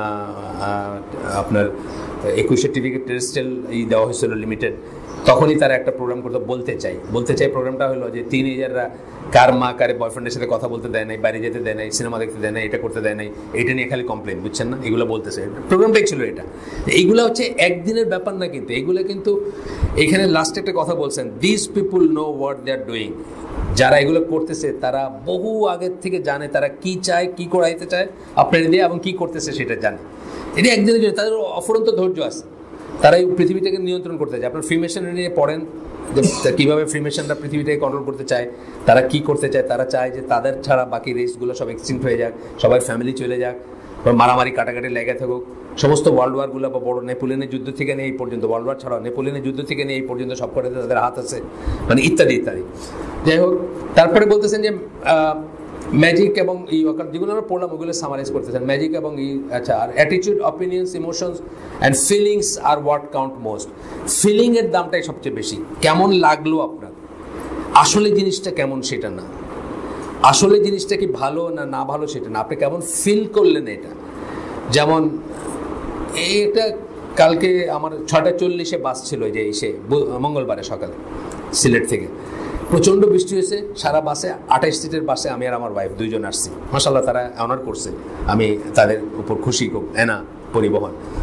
আপনার 21 টিভিকে টেরেস্ট্রিয়াল দেওয়া হয়েছিল লিমিটেড, তখনই তারা একটা প্রোগ্রাম করতে বলতে চাই প্রোগ্রামটা হলো যে টিনেজাররা কার মা কারে বয়ফ্রেন্ডের সাথে কথা বলতে দেয় নাই, বাইরে যেতে দেয় নাই, সিনেমা দেখতে দেয় নাই, এটা করতে দেয় নাই, এটা নিয়ে খালি কমপ্লেন, বুঝছেন না? এগুলো বলতেছে, প্রোগ্রামটাই ছিল এটা। এইগুলো হচ্ছে একদিনের ব্যাপার না, কিন্তু এগুলো কিন্তু এখানে লাস্টে একটা কথা বলছেন, this people know what they are doing. যারা এগুলো করতেছে তারা বহু আগের থেকে জানে তারা কি চায়, কি করাইতে চায় আপনার দিয়ে, এবং কি করতেছে সেটা জানে। এটা একদিনের জন্য তাদের অফুরন্ত ধৈর্য আছে, তারা এই পৃথিবীটাকে নিয়ন্ত্রণ করতে চায়। আপনার ফ্রিমেশন নিয়ে পড়েন কীভাবে ফ্রিমেশনরা পৃথিবীটাকে কন্ট্রোল করতে চায়, তারা কি করতে চায়, তারা চায় যে তাদের ছাড়া বাকি রেসগুলো সব এক্সটিংক্ট হয়ে যাক, সবাই ফ্যামিলি চলে যাক, মারামারি কাটাকাটি লেগে থাকুক। সমস্ত ওয়ার্ল্ড ওয়ারগুলো বা বড় নেপোলিয়নের যুদ্ধ থেকে নিয়ে এই পর্যন্ত, ওয়ার্ল্ড ওয়ার ছাড়াও নেপোলিয়নের যুদ্ধ থেকে নিয়ে এই পর্যন্ত সব কটাতে তাদের হাত আছে, মানে ইত্যাদি ইত্যাদি। যাই হোক, তারপরে বলতেছেন যে ম্যাজিক এবং যেগুলো আমরা পড়লাম ওগুলো সামারাইজ করতেছেন, ম্যাজিক এবং আচ্ছা, আর attitude, opinions, emotions and feelings are what count most. ফিলিংয়ের দামটাই সবচেয়ে বেশি। কেমন লাগলো আপনার, আসলে জিনিসটা কেমন সেটা না, আসলে জিনিসটা কি ভালো না ভালো সেটা না, আপনি কেমন ফিল করলেন এটা। যেমন এটা কালকে আমার 6:40 বাস ছিল, যে এসে মঙ্গলবারে সকালে সিলেট থেকে প্রচণ্ড বৃষ্টি হয়েছে, সারা বাসে 28 সিটের বাসে আমি আর আমার ওয়াইফ 2 জন আসছি। মাশাআল্লাহ তারা অনার করছে, আমি তাদের উপর খুশি, খুব এনা পরিবহন।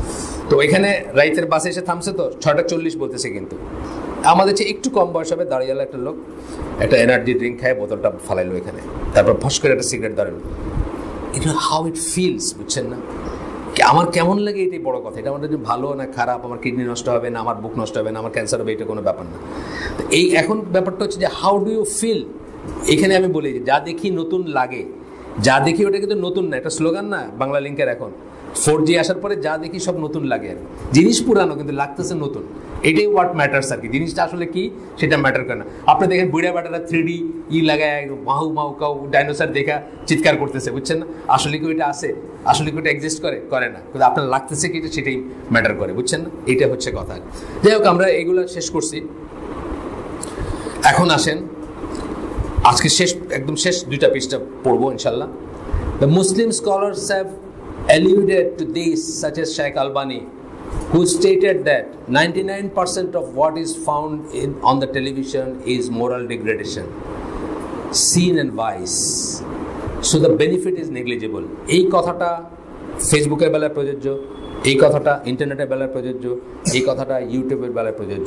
তো এখানে রাইতের বাসে এসে থামছে, তো 6:40 বলতেছে, কিন্তু আমাদের চেয়ে একটু কম বয়স হবে দাঁড়িয়ে একটা লোক একটা এনার্জি ড্রিঙ্ক খায়, বোতলটা ফালাইলো এখানে, তারপর ফস করে একটা সিগারেট ধরালো। এটা হাউ ইট ফিলস, বুঝছেন না? আমার কেমন লাগে এটাই বড় কথা। এটা আমাদের ভালো না খারাপ, আমার কিডনি নষ্ট হবে না, আমার বুক নষ্ট হবে না, আমার ক্যান্সার হবে, এটা কোনো ব্যাপার না। তো এই এখন ব্যাপারটা হচ্ছে যে হাউ ডু ইউ ফিল। এখানে আমি বলি যে যা দেখি নতুন লাগে, যা দেখি ওটা কিন্তু নতুন না, একটা স্লোগান না বাংলা লিঙ্কের, এখন 4G আসার পরে যা দেখি সব নতুন লাগে। আর জিনিস পুরানো কিন্তু লাগতেছে নতুন, এটাই হোয়াট ম্যাটার্স আর কি। জিনিসটা আসলে কি সেটা ম্যাটার করে না। আপনি দেখেন বুড়া বাটারা 3D লাগায় মাহু মাহু কাউ ডাইনোসর দেখা চিৎকার করতেছে, বুঝছেন না? আসলে কি ওইটা আছে? আসলে কি ওইটা এক্সিস্ট করে না, কিন্তু আপনার লাগতেছে কি সেটাই ম্যাটার করে, বুঝছেন না? এটা হচ্ছে কথা। যাই হোক, আমরা এগুলো শেষ করছি। এখন আসেন আজকে একদম শেষ 2টা পৃষ্ঠা পড়বো ইনশাল্লাহ। The Muslim scholars have alluded to this, such as Sheikh Albani, who stated that 99% of what is found on the television is moral degradation, sin and vice. So the benefit is negligible. এই কথাটা ফেসবুকের বেলায় প্রযোজ্য, এই কথাটা ইন্টারনেটের বেলায় প্রযোজ্য, এই কথাটা ইউটিউবের বেলায় প্রযোজ্য।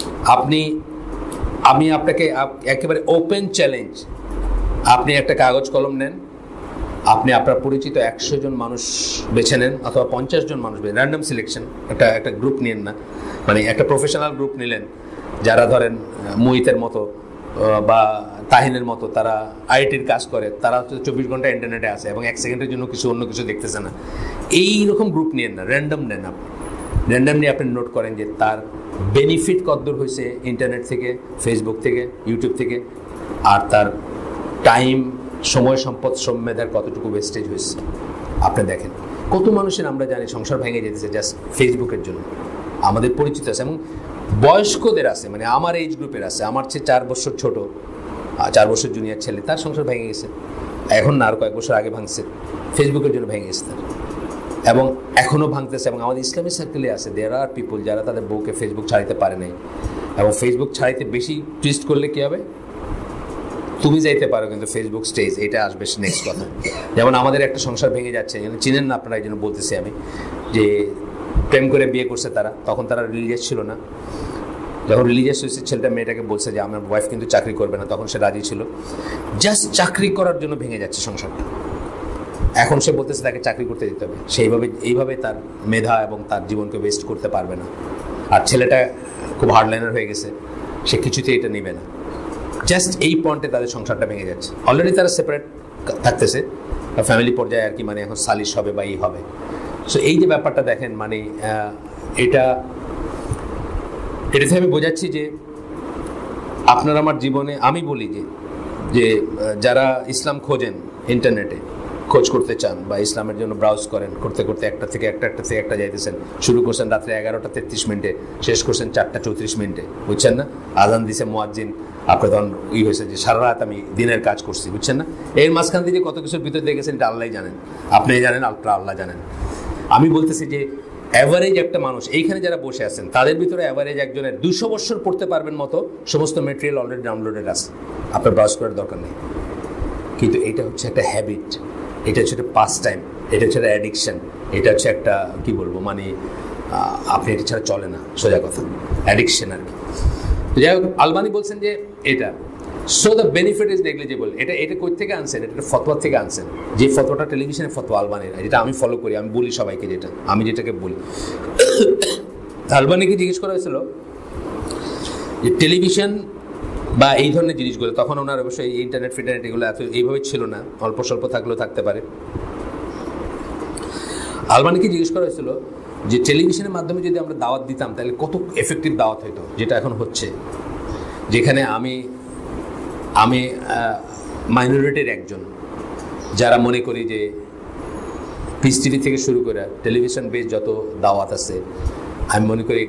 আমি আপনাকে একেবারে ওপেন চ্যালেঞ্জ, আপনি একটা কাগজ কলম নেন, আপনি আপনার পরিচিত 100 জন মানুষ বেছে নেন অথবা 50 জন মানুষ, র্যান্ডম সিলেকশন, একটা গ্রুপ নিয়েন না, মানে একটা প্রফেশনাল গ্রুপ নিলেন যারা ধরেন মুহিতের মতো বা তাহিনের মতো, তারা আইটির কাজ করে, তারা 24 ঘন্টা ইন্টারনেটে আছে এবং 1 সেকেন্ডের জন্য অন্য কিছু দেখতেছে না। এইরকম গ্রুপ নিয়েন না, র্যান্ডম নেন। আপনি র্যান্ডম নিয়ে আপনি নোট করেন যে তার বেনিফিট কতদূর হয়েছে ইন্টারনেট থেকে, ফেসবুক থেকে, ইউটিউব থেকে, আর তার টাইম, সময়, সম্পদ, শ্রম, মেধার কতটুকু ওয়েস্টেজ হয়েছে। আপনি দেখেন কত মানুষের আমরা জানি সংসার ভেঙে যেতেছে জাস্ট ফেসবুকের জন্য। আমাদের পরিচিত আছে এবং বয়স্কদের আছে, মানে আমার এইজ গ্রুপের আছে, আমার চেয়ে 4 বছর ছোট, 4 বছর জুনিয়র ছেলে, তার সংসার ভেঙে গেছে। এখন না, আর কয়েক বছর আগে ভাঙছে, ফেসবুকের জন্য ভেঙে গেছে তার, এবং এখনও ভাঙতেছে। এবং আমাদের ইসলামী সার্কেলে আছে, দেয়ার আর পিপল যারা তাদের বউকে ফেসবুক ছাড়াইতে পারে নাই, এবং ফেসবুক ছাড়াইতে বেশি টুইস্ট করলে কী হবে, তুমি যাইতে পারো কিন্তু ফেসবুক স্টেজ, এটা আসবে নেক্সট কথা। যেমন আমাদের একটা সংসার ভেঙে যাচ্ছে, চিনেন না আপনারা, এই জন্য বলতেছি আমি, যে প্রেম করে বিয়ে করছে তারা, তখন তারা রিলিজিয়াস ছিল না। যখন রিলিজিয়াস হয়েছে, ছেলেটা মেয়েটাকে বলছে যে আমার ওয়াইফ কিন্তু চাকরি করবে না, তখন সে রাজি ছিল। জাস্ট চাকরি করার জন্য ভেঙে যাচ্ছে সংসারটা। এখন সে বলতেছে তাকে চাকরি করতে দিতে হবে, এইভাবে তার মেধা এবং তার জীবনকে ওয়েস্ট করতে পারবে না। আর ছেলেটা খুব হার্ডলাইনার হয়ে গেছে, সে কিছুতেই এটা নেবে না। জাস্ট এই পয়েন্টে তাদের সংসারটা ভেঙে যাচ্ছে। অলরেডি তারা সেপারেট থাকতেছে ফ্যামিলি পর্যায়ে আর কি, মানে এখন সালিশ হবে বা এই হবে। সো এই যে ব্যাপারটা দেখেন, মানে এটাতে আমি বোঝাচ্ছি যে আপনার আমার জীবনে, আমি বলি যে যারা ইসলাম খোঁজেন, ইন্টারনেটে খোঁজ করতে চান বা ইসলামের জন্য ব্রাউজ করেন, করতে করতে একটা থেকে একটা যাইতেছেন, শুরু করছেন রাত্রে 11:33 শেষ করছেন 4:34, বুঝছেন না? আজান দিছে মুয়াজ্জিন, আপনার তখন হয়েছে যে সারা রাত আমি দিনের কাজ করছি, বুঝছেন না? এর মাঝখান থেকে কত কিছুর ভিতরে দেখেছেন, এটা আল্লাহ জানেন, আপনি জানেন, আল্লাহ জানেন। আমি বলতেছি যে অ্যাভারেজ একটা মানুষ এইখানে যারা বসে আছেন, তাদের ভিতরে অ্যাভারেজ একজনের 200 বছর পড়তে পারবেন মতো সমস্ত মেটেরিয়াল অলরেডি ডাউনলোডেড আছে, আপনার ব্রাউজ করার দরকার নেই। কিন্তু এটা হচ্ছে একটা হ্যাবিট, এটা হচ্ছে একটা পাস টাইম, এটা হচ্ছে একটা অ্যাডিকশান, এটা হচ্ছে একটা কী বলবো, মানে আপনি এটা ছাড়া চলে না, সোজা কথা, অ্যাডিকশান আর কি। যাই হোক, আলবানি বলছেন যে এটা so the benefit is negligible. এটা কই থেকে আনছেন? এটা ফতোয়া থেকে আনছেন, যে ফতোয়াটা টেলিভিশনের ফতোয়া আলবানির, যেটা আমি ফলো করি, আমি বলি সবাইকে, যেটাকে বলি। আলবানিকে জিজ্ঞেস করা হয়েছিল যে টেলিভিশন বা এই ধরনের জিনিসগুলো, তখন ওনার অবশ্যই ইন্টারনেট এগুলো এত এইভাবে ছিল না, অল্প স্বল্প থাকলেও থাকতে পারে। আলবানিকে জিজ্ঞেস করা হয়েছিল যে টেলিভিশনের মাধ্যমে যদি আমরা দাওয়াত দিতাম তাহলে কত এফেক্টিভ দাওয়াত হইতো, যেটা এখন হচ্ছে, যেখানে আমি মাইনরিটির একজন, যারা মনে করি যে পিস টিভি থেকে শুরু করে টেলিভিশন বেস যত দাওয়াত আছে, আমি মনে করি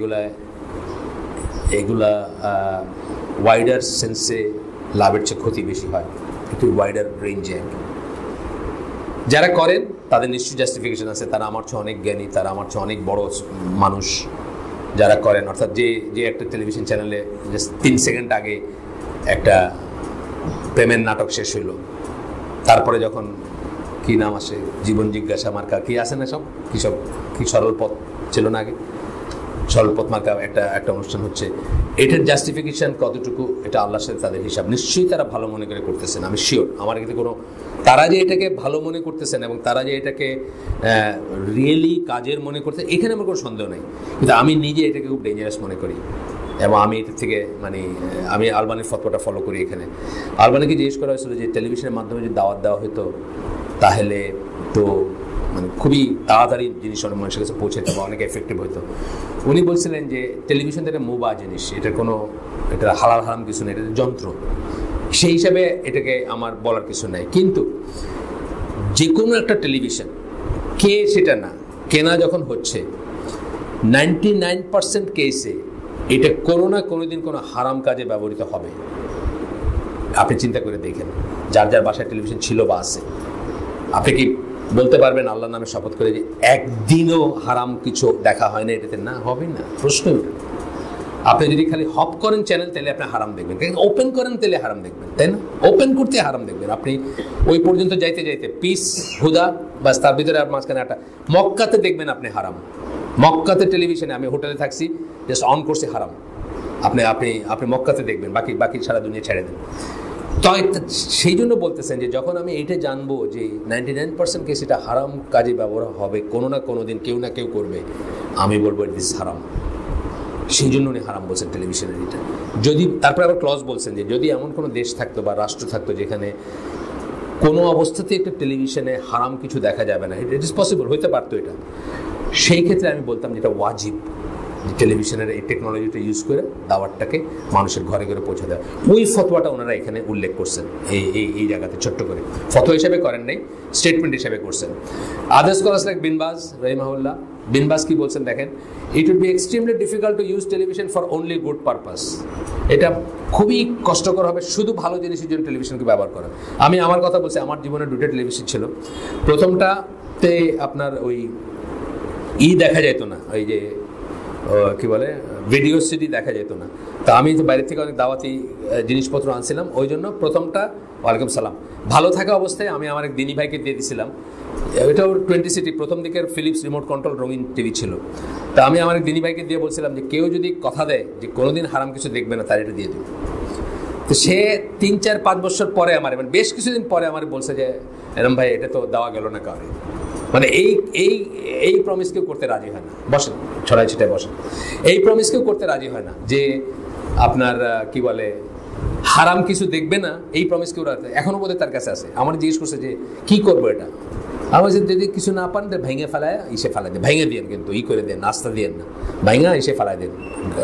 এগুলা ওয়াইডার সেন্সে লাভের চেয়ে ক্ষতি বেশি হয়, একটু ওয়াইডার রেঞ্জে। যারা করেন তাদের নিশ্চয়ই জাস্টিফিকেশন আছে, তারা আমার চেয়ে অনেক জ্ঞানী, তারা আমার চেয়ে অনেক বড় মানুষ যারা করেন। অর্থাৎ যে একটা টেলিভিশন চ্যানেলে 3 সেকেন্ড আগে একটা প্রেমের নাটক শেষ হইল, তারপরে যখন কি নাম আসে, জীবন জিজ্ঞাসা মার্কা কি আসে না, কি সরল পথ ছিল না আগে? স্বল্পপথ মার্কা একটা অনুষ্ঠান হচ্ছে, এটার জাস্টিফিকেশন কতটুকু, এটা আল্লাহর সাথে তাদের হিসাব। নিশ্চয়ই তারা ভালো মনে করে করতেছেন, আমি শিওর। আমার কিন্তু কোনো, তারা যে এটাকে ভালো মনে করতেছেন এবং তারা যে এটাকে রিয়েলি কাজের মনে করতে, এখানে আমার কোনো সন্দেহ নেই। কিন্তু আমি নিজে এটাকে খুব ডেঞ্জারাস মনে করি এবং আমি এটা থেকে আমি আলবানির ফতোয়াটা ফলো করি। এখানে আলবানিকে জিজ্ঞেস করা হয়েছিল যে টেলিভিশনের মাধ্যমে যদি দাওয়াত দেওয়া হতো তাহলে তো খুবই তাড়াতাড়ি জিনিস অনেক মানুষের কাছে পৌঁছে যেত বা অনেক এফেক্টিভ হতো। উনি বলছিলেন যে টেলিভিশন একটা মোবা জিনিস, এটা হালাল হারাম কিছু নেই, এটা যন্ত্র। সেই হিসাবে এটাকে আমার বলার কিছু নাই। কিন্তু যে কোনো একটা টেলিভিশন সেটা না কেনা যখন হচ্ছে, 99% কেসে এটা কোনো না কোনো দিন কোনো হারাম কাজে ব্যবহৃত হবে। আপনি চিন্তা করে দেখেন, যার যার বাসায় টেলিভিশন ছিল বা আছে, আপনি কি বলতে পারবেন আল্লাহর নামে শপথ করে যে একদিনও হারাম কিছু দেখা হয় না এটাতে? না, হবে না, প্রশ্ন। আপনি যদি খালি হপ করেন চ্যানেল, তাহলে আপনি হারাম দেখবেন। ওপেন করেন তাহলে হারাম দেখবেন, তাই না? ওপেন করতে হারাম দেখবেন। আপনি ওই পর্যন্ত যাইতে যাইতে পিস হুদা বাস, তার ভিতরে আর মাঝখানে একটা মক্কাতে দেখবেন আপনি হারাম। মক্কাতে টেলিভিশনে, আমি হোটেলে থাকছি, জাস্ট অন করছি, হারাম। আপনি আপনি আপনি মক্কাতে দেখবেন, বাকি সারা দুনিয়া ছেড়ে দেন। তো সেই জন্য বলতেছেন যে যখন আমি এইটা জানবো যে 99% কেস এটা হারাম কাজে ব্যবহার হবে, কোনো না কোনো দিন কেউ না কেউ করবে, আমি বলবো ইট ইজ হারাম। সেই জন্য উনি হারাম বলছেন টেলিভিশনের এটা। যদি তারপরে আবার ক্লজ বলছেন যে যদি এমন কোনো দেশ থাকতো বা রাষ্ট্র থাকতো যেখানে কোনো অবস্থাতে একটা টেলিভিশনে হারাম কিছু দেখা যাবে না, ইট ইজ পসিবল, হইতে পারতো এটা, সেই ক্ষেত্রে আমি বলতাম যেটা ওয়াজিব, টেলিভিশনের এই টেকনোলজিটা ইউজ করে দাওয়াতটাকে মানুষের ঘরে ঘরে পৌঁছে দেওয়া। ওই ফতোয়াটা ওনারা এখানে উল্লেখ করছেন এই জায়গাতে, ছোট্ট করে ফতোয়া হিসেবে করেন নাই, স্টেটমেন্ট হিসেবে করছেন। আদার্স স্কলার্স লাইক বিন বাজ রাহিমাহুল্লাহ, বিন বাজ কি বলছেন দেখেন, it would be extremely difficult to use television for only good purpose. এটা খুবই কষ্টকর হবে শুধু ভালো জিনিসের জন্য টেলিভিশনকে ব্যবহার করা। আমি আমার কথা বলছি, আমার জীবনে দুটো টেলিভিশন ছিল। প্রথমটাতে আপনার ওই দেখা যেত না, ওই যে কি বলে ভিডিও সিডি দেখা যেত না। তা আমি তো বাইরে থেকে অনেক দাওয়াতি জিনিসপত্র আনছিলাম, ওই জন্য প্রথমটা, ওয়ালাইকুম সালাম, ভালো থাকা অবস্থায় আমি আমার এক দিনী ভাইকে দিয়ে দিয়েছিলাম। ওইটাও 20 সিটি, প্রথম দিকের ফিলিপস রিমোট কন্ট্রোল রঙিন টিভি ছিল। তা আমি আমার এক দিনী ভাইকে দিয়ে বলছিলাম যে কেউ যদি কথা দেয় যে কোনোদিন হারাম কিছু দেখবে না, তার এটা দিয়ে দেবে। তো সে 3-4-5 বছর পরে বেশ কিছুদিন পরে আমার বলছে যে এরম ভাই এটা তো দেওয়া গেল না কাউরে। এই প্রমিস কেউ করতে রাজি হয় না। বসেন, ছড়াই ছিটায় বসেন। এই প্রমিস কেউ করতে রাজি হয় না যে আপনার কি বলে হারাম কিছু দেখবে না, এই প্রমিস কেউ এখনো বোধহয় তার কাছে আছে। আমার জিজ্ঞেস করছে যে কি করবো এটা, আমার যদি কিছু না পান ভেঙে ফেলায় ফেলাই দেন, ভেঙে দিয়েন, কিন্তু করে দেন, নাস্তা দিয়েন না, ভাঙা ফেলাই দেন,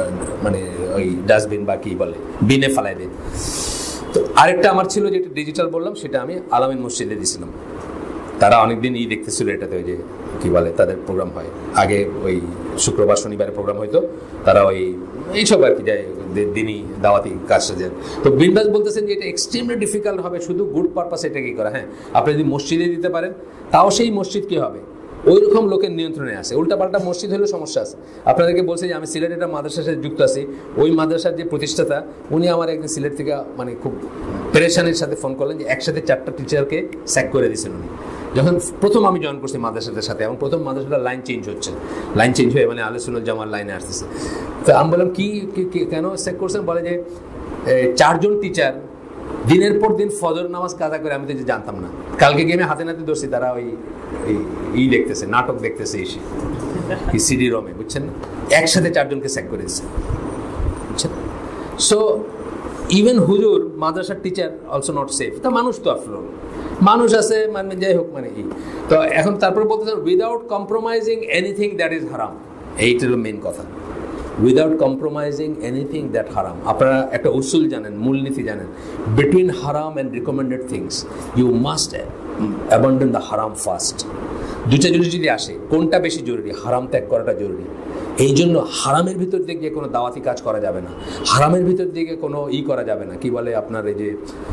ওই ডাস্টবিন বা কি বলে বিনে ফেলাই দেন। তো আরেকটা আমার ছিল যেটা ডিজিটাল বললাম, সেটা আমি আলামিন মসজিদে দিয়েছিলাম। তারা অনেকদিন দেখতেছিল এটাতে, ওই যে কি বলে তাদের প্রোগ্রাম হয় আগে, ওই শুক্রবার শনিবারে প্রোগ্রাম হইতো, তারা এইসব আর কি যায় দিনই দাওয়াতি কাজটা যায়। তো বিন বাজ বলতেছেন যে এটা এক্সট্রিমলি ডিফিকাল্ট হবে শুধু গুড পারপাসে এটা কি করা। হ্যাঁ, আপনি যদি মসজিদে দিতে পারেন, তাও সেই মসজিদ কি হবে, ওই রকম লোকের নিয়ন্ত্রণে আছে। উল্টাপাল্টা মসজিদ হলেও সমস্যা আছে। আপনাদেরকে বলছে যে আমি সিলেটের একটা মাদ্রাসার সাথে যুক্ত আছি, ওই মাদ্রাসার যে প্রতিষ্ঠাতা উনি আমার একদিন সিলেট থেকে খুব পেরেশানির সাথে ফোন করলেন যে একসাথে 4টা টিচারকে স্যাক করে দিয়েছেন উনি। যখন প্রথম আমি জয়েন করছি মাদ্রাসাটার সাথে, এবং প্রথম মাদ্রাসাটার লাইন চেঞ্জ হচ্ছে, লাইন চেঞ্জ হয়ে আহলে সুন্নাত জামার লাইনে আসতেছে। তো আমি বললাম কি কেন স্যাক করছেন? বলে যে 4 জন টিচার দিনের পর দিন ফজর নামাজ কাজা করে, আমি তো জানতাম না। কালকে গিয়ে আমি হাতে নাতে ধরছি, তারা ওই দেখতেছে, নাটক দেখতেছে এসে সিডি রমে, বুঝছেন না, একসাথে 4 জনকে স্যাক করে দিচ্ছে, বুঝছেন। সো ইভেন হুজুর মাদ্রাসার টিচার অলসো নট সেফ। তা মানুষ তো আফটার অল মানুষ আছে, যাই হোক তো এখন তারপর বলতে চান without compromising anything that is হারাম, এইটার মেন কথা, উইদাউট কম্প্রোমাইজিং এনিথিং দ্যাট হারাম। আপনারা একটা উসুল জানেন, মূলনীতি জানেন, বিটুইন হারাম and recommended things you must abandon the হারাম ফার্স্ট। দুটা জিনিস যদি আসে, কোনটা বেশি জরুরি? হারাম ত্যাগ করাটা জরুরি। এই জন্য হারামের ভিতর দিয়ে গিয়ে কোনো দাওয়াতি কাজ করা যাবে না, হারামের ভিতর দিয়ে কোনো করা যাবে না, কি বলে আপনার এই যে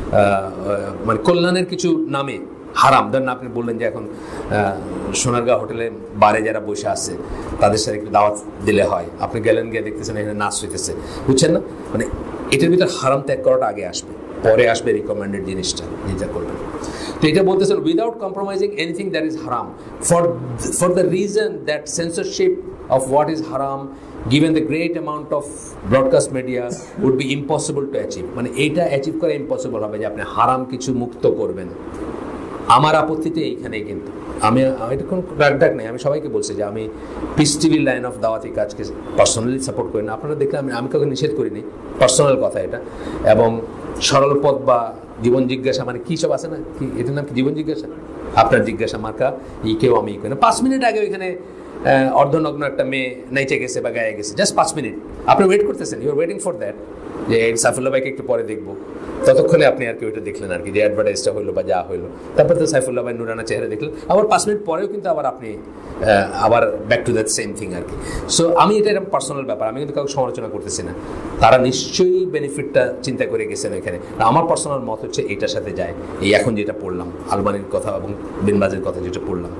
কল্যাণের কিছু নামে হারাম। ধরেন আপনি বললেন যে এখন সোনারগাঁও হোটেলে বারে যারা বসে আছে তাদের সাথে একটু দাওয়াত দিলে হয়, আপনি গেলেন, গিয়ে দেখতেছেন এখানে নাচ হইতেছে, বুঝছেন না, এটার ভিতর হারাম ত্যাগ করাটা আগে আসবে, পরে আসবে রিকমেন্ডেড জিনিসটা যেটা করবেন। তো এটা বলতেছেন without compromising anything that is হারাম, for the reason that censorship of what is haram, given the great amount of broadcast media, would be impossible to achieve. মানে এইটা অ্যাচিভ করা ইম্পসিবল হবে যে আপনি হারাম কিছু মুক্ত করবেন। আমার আপত্তিতে এইখানেই, কিন্তু আমি এটা কোনো রাগডাক নেই, আমি সবাইকে বলছি যে আমি পিস টিভির লাইন অফ দাওয়াতি কাজকে পার্সোনালি সাপোর্ট করি না। আপনারা দেখলে আমি কাউকে নিষেধ করিনি, পার্সোনাল কথা এটা। এবং সরল পথ বা জীবন জিজ্ঞাসা মানে কী সব আছে না, কি এটার নাম কি, জীবন জিজ্ঞাসা, আপনার জিজ্ঞাসা মার্কা এই কেউ আমি করি না। 5 মিনিট আগে ওইখানে অর্ধনগ্ন একটা মেয়ে নাইচে গেছে বা গায়ে গেছে, জাস্ট 5 মিনিট আপনি ওয়েট করতেছেন, you are waiting for that, যে সাইফুল্লাহ ভাইকে একটু পরে দেখবো, ততক্ষণে আপনি আর কি ওইটা দেখলেন আর কি, যে অ্যাডভার্টাইজটা হইলো বা যা হইলো, তারপর তো সাইফুল্লাহ ভাই নুরানা চেহারা দেখলেন, আবার 5 মিনিট পরেও কিন্তু আবার আপনি আবার back to that same thing আর কি। সো আমি এটা এরকম পার্সোনাল ব্যাপার, আমি কিন্তু কাউকে সমালোচনা করতেছি না, তারা নিশ্চয়ই বেনিফিটটা চিন্তা করে গেছেন এখানে। আমার পার্সোনাল মত হচ্ছে এইটার সাথে যায়, এই এখন যেটা পড়লাম আলবানির কথা এবং বিনবাজের কথা যেটা পড়লাম,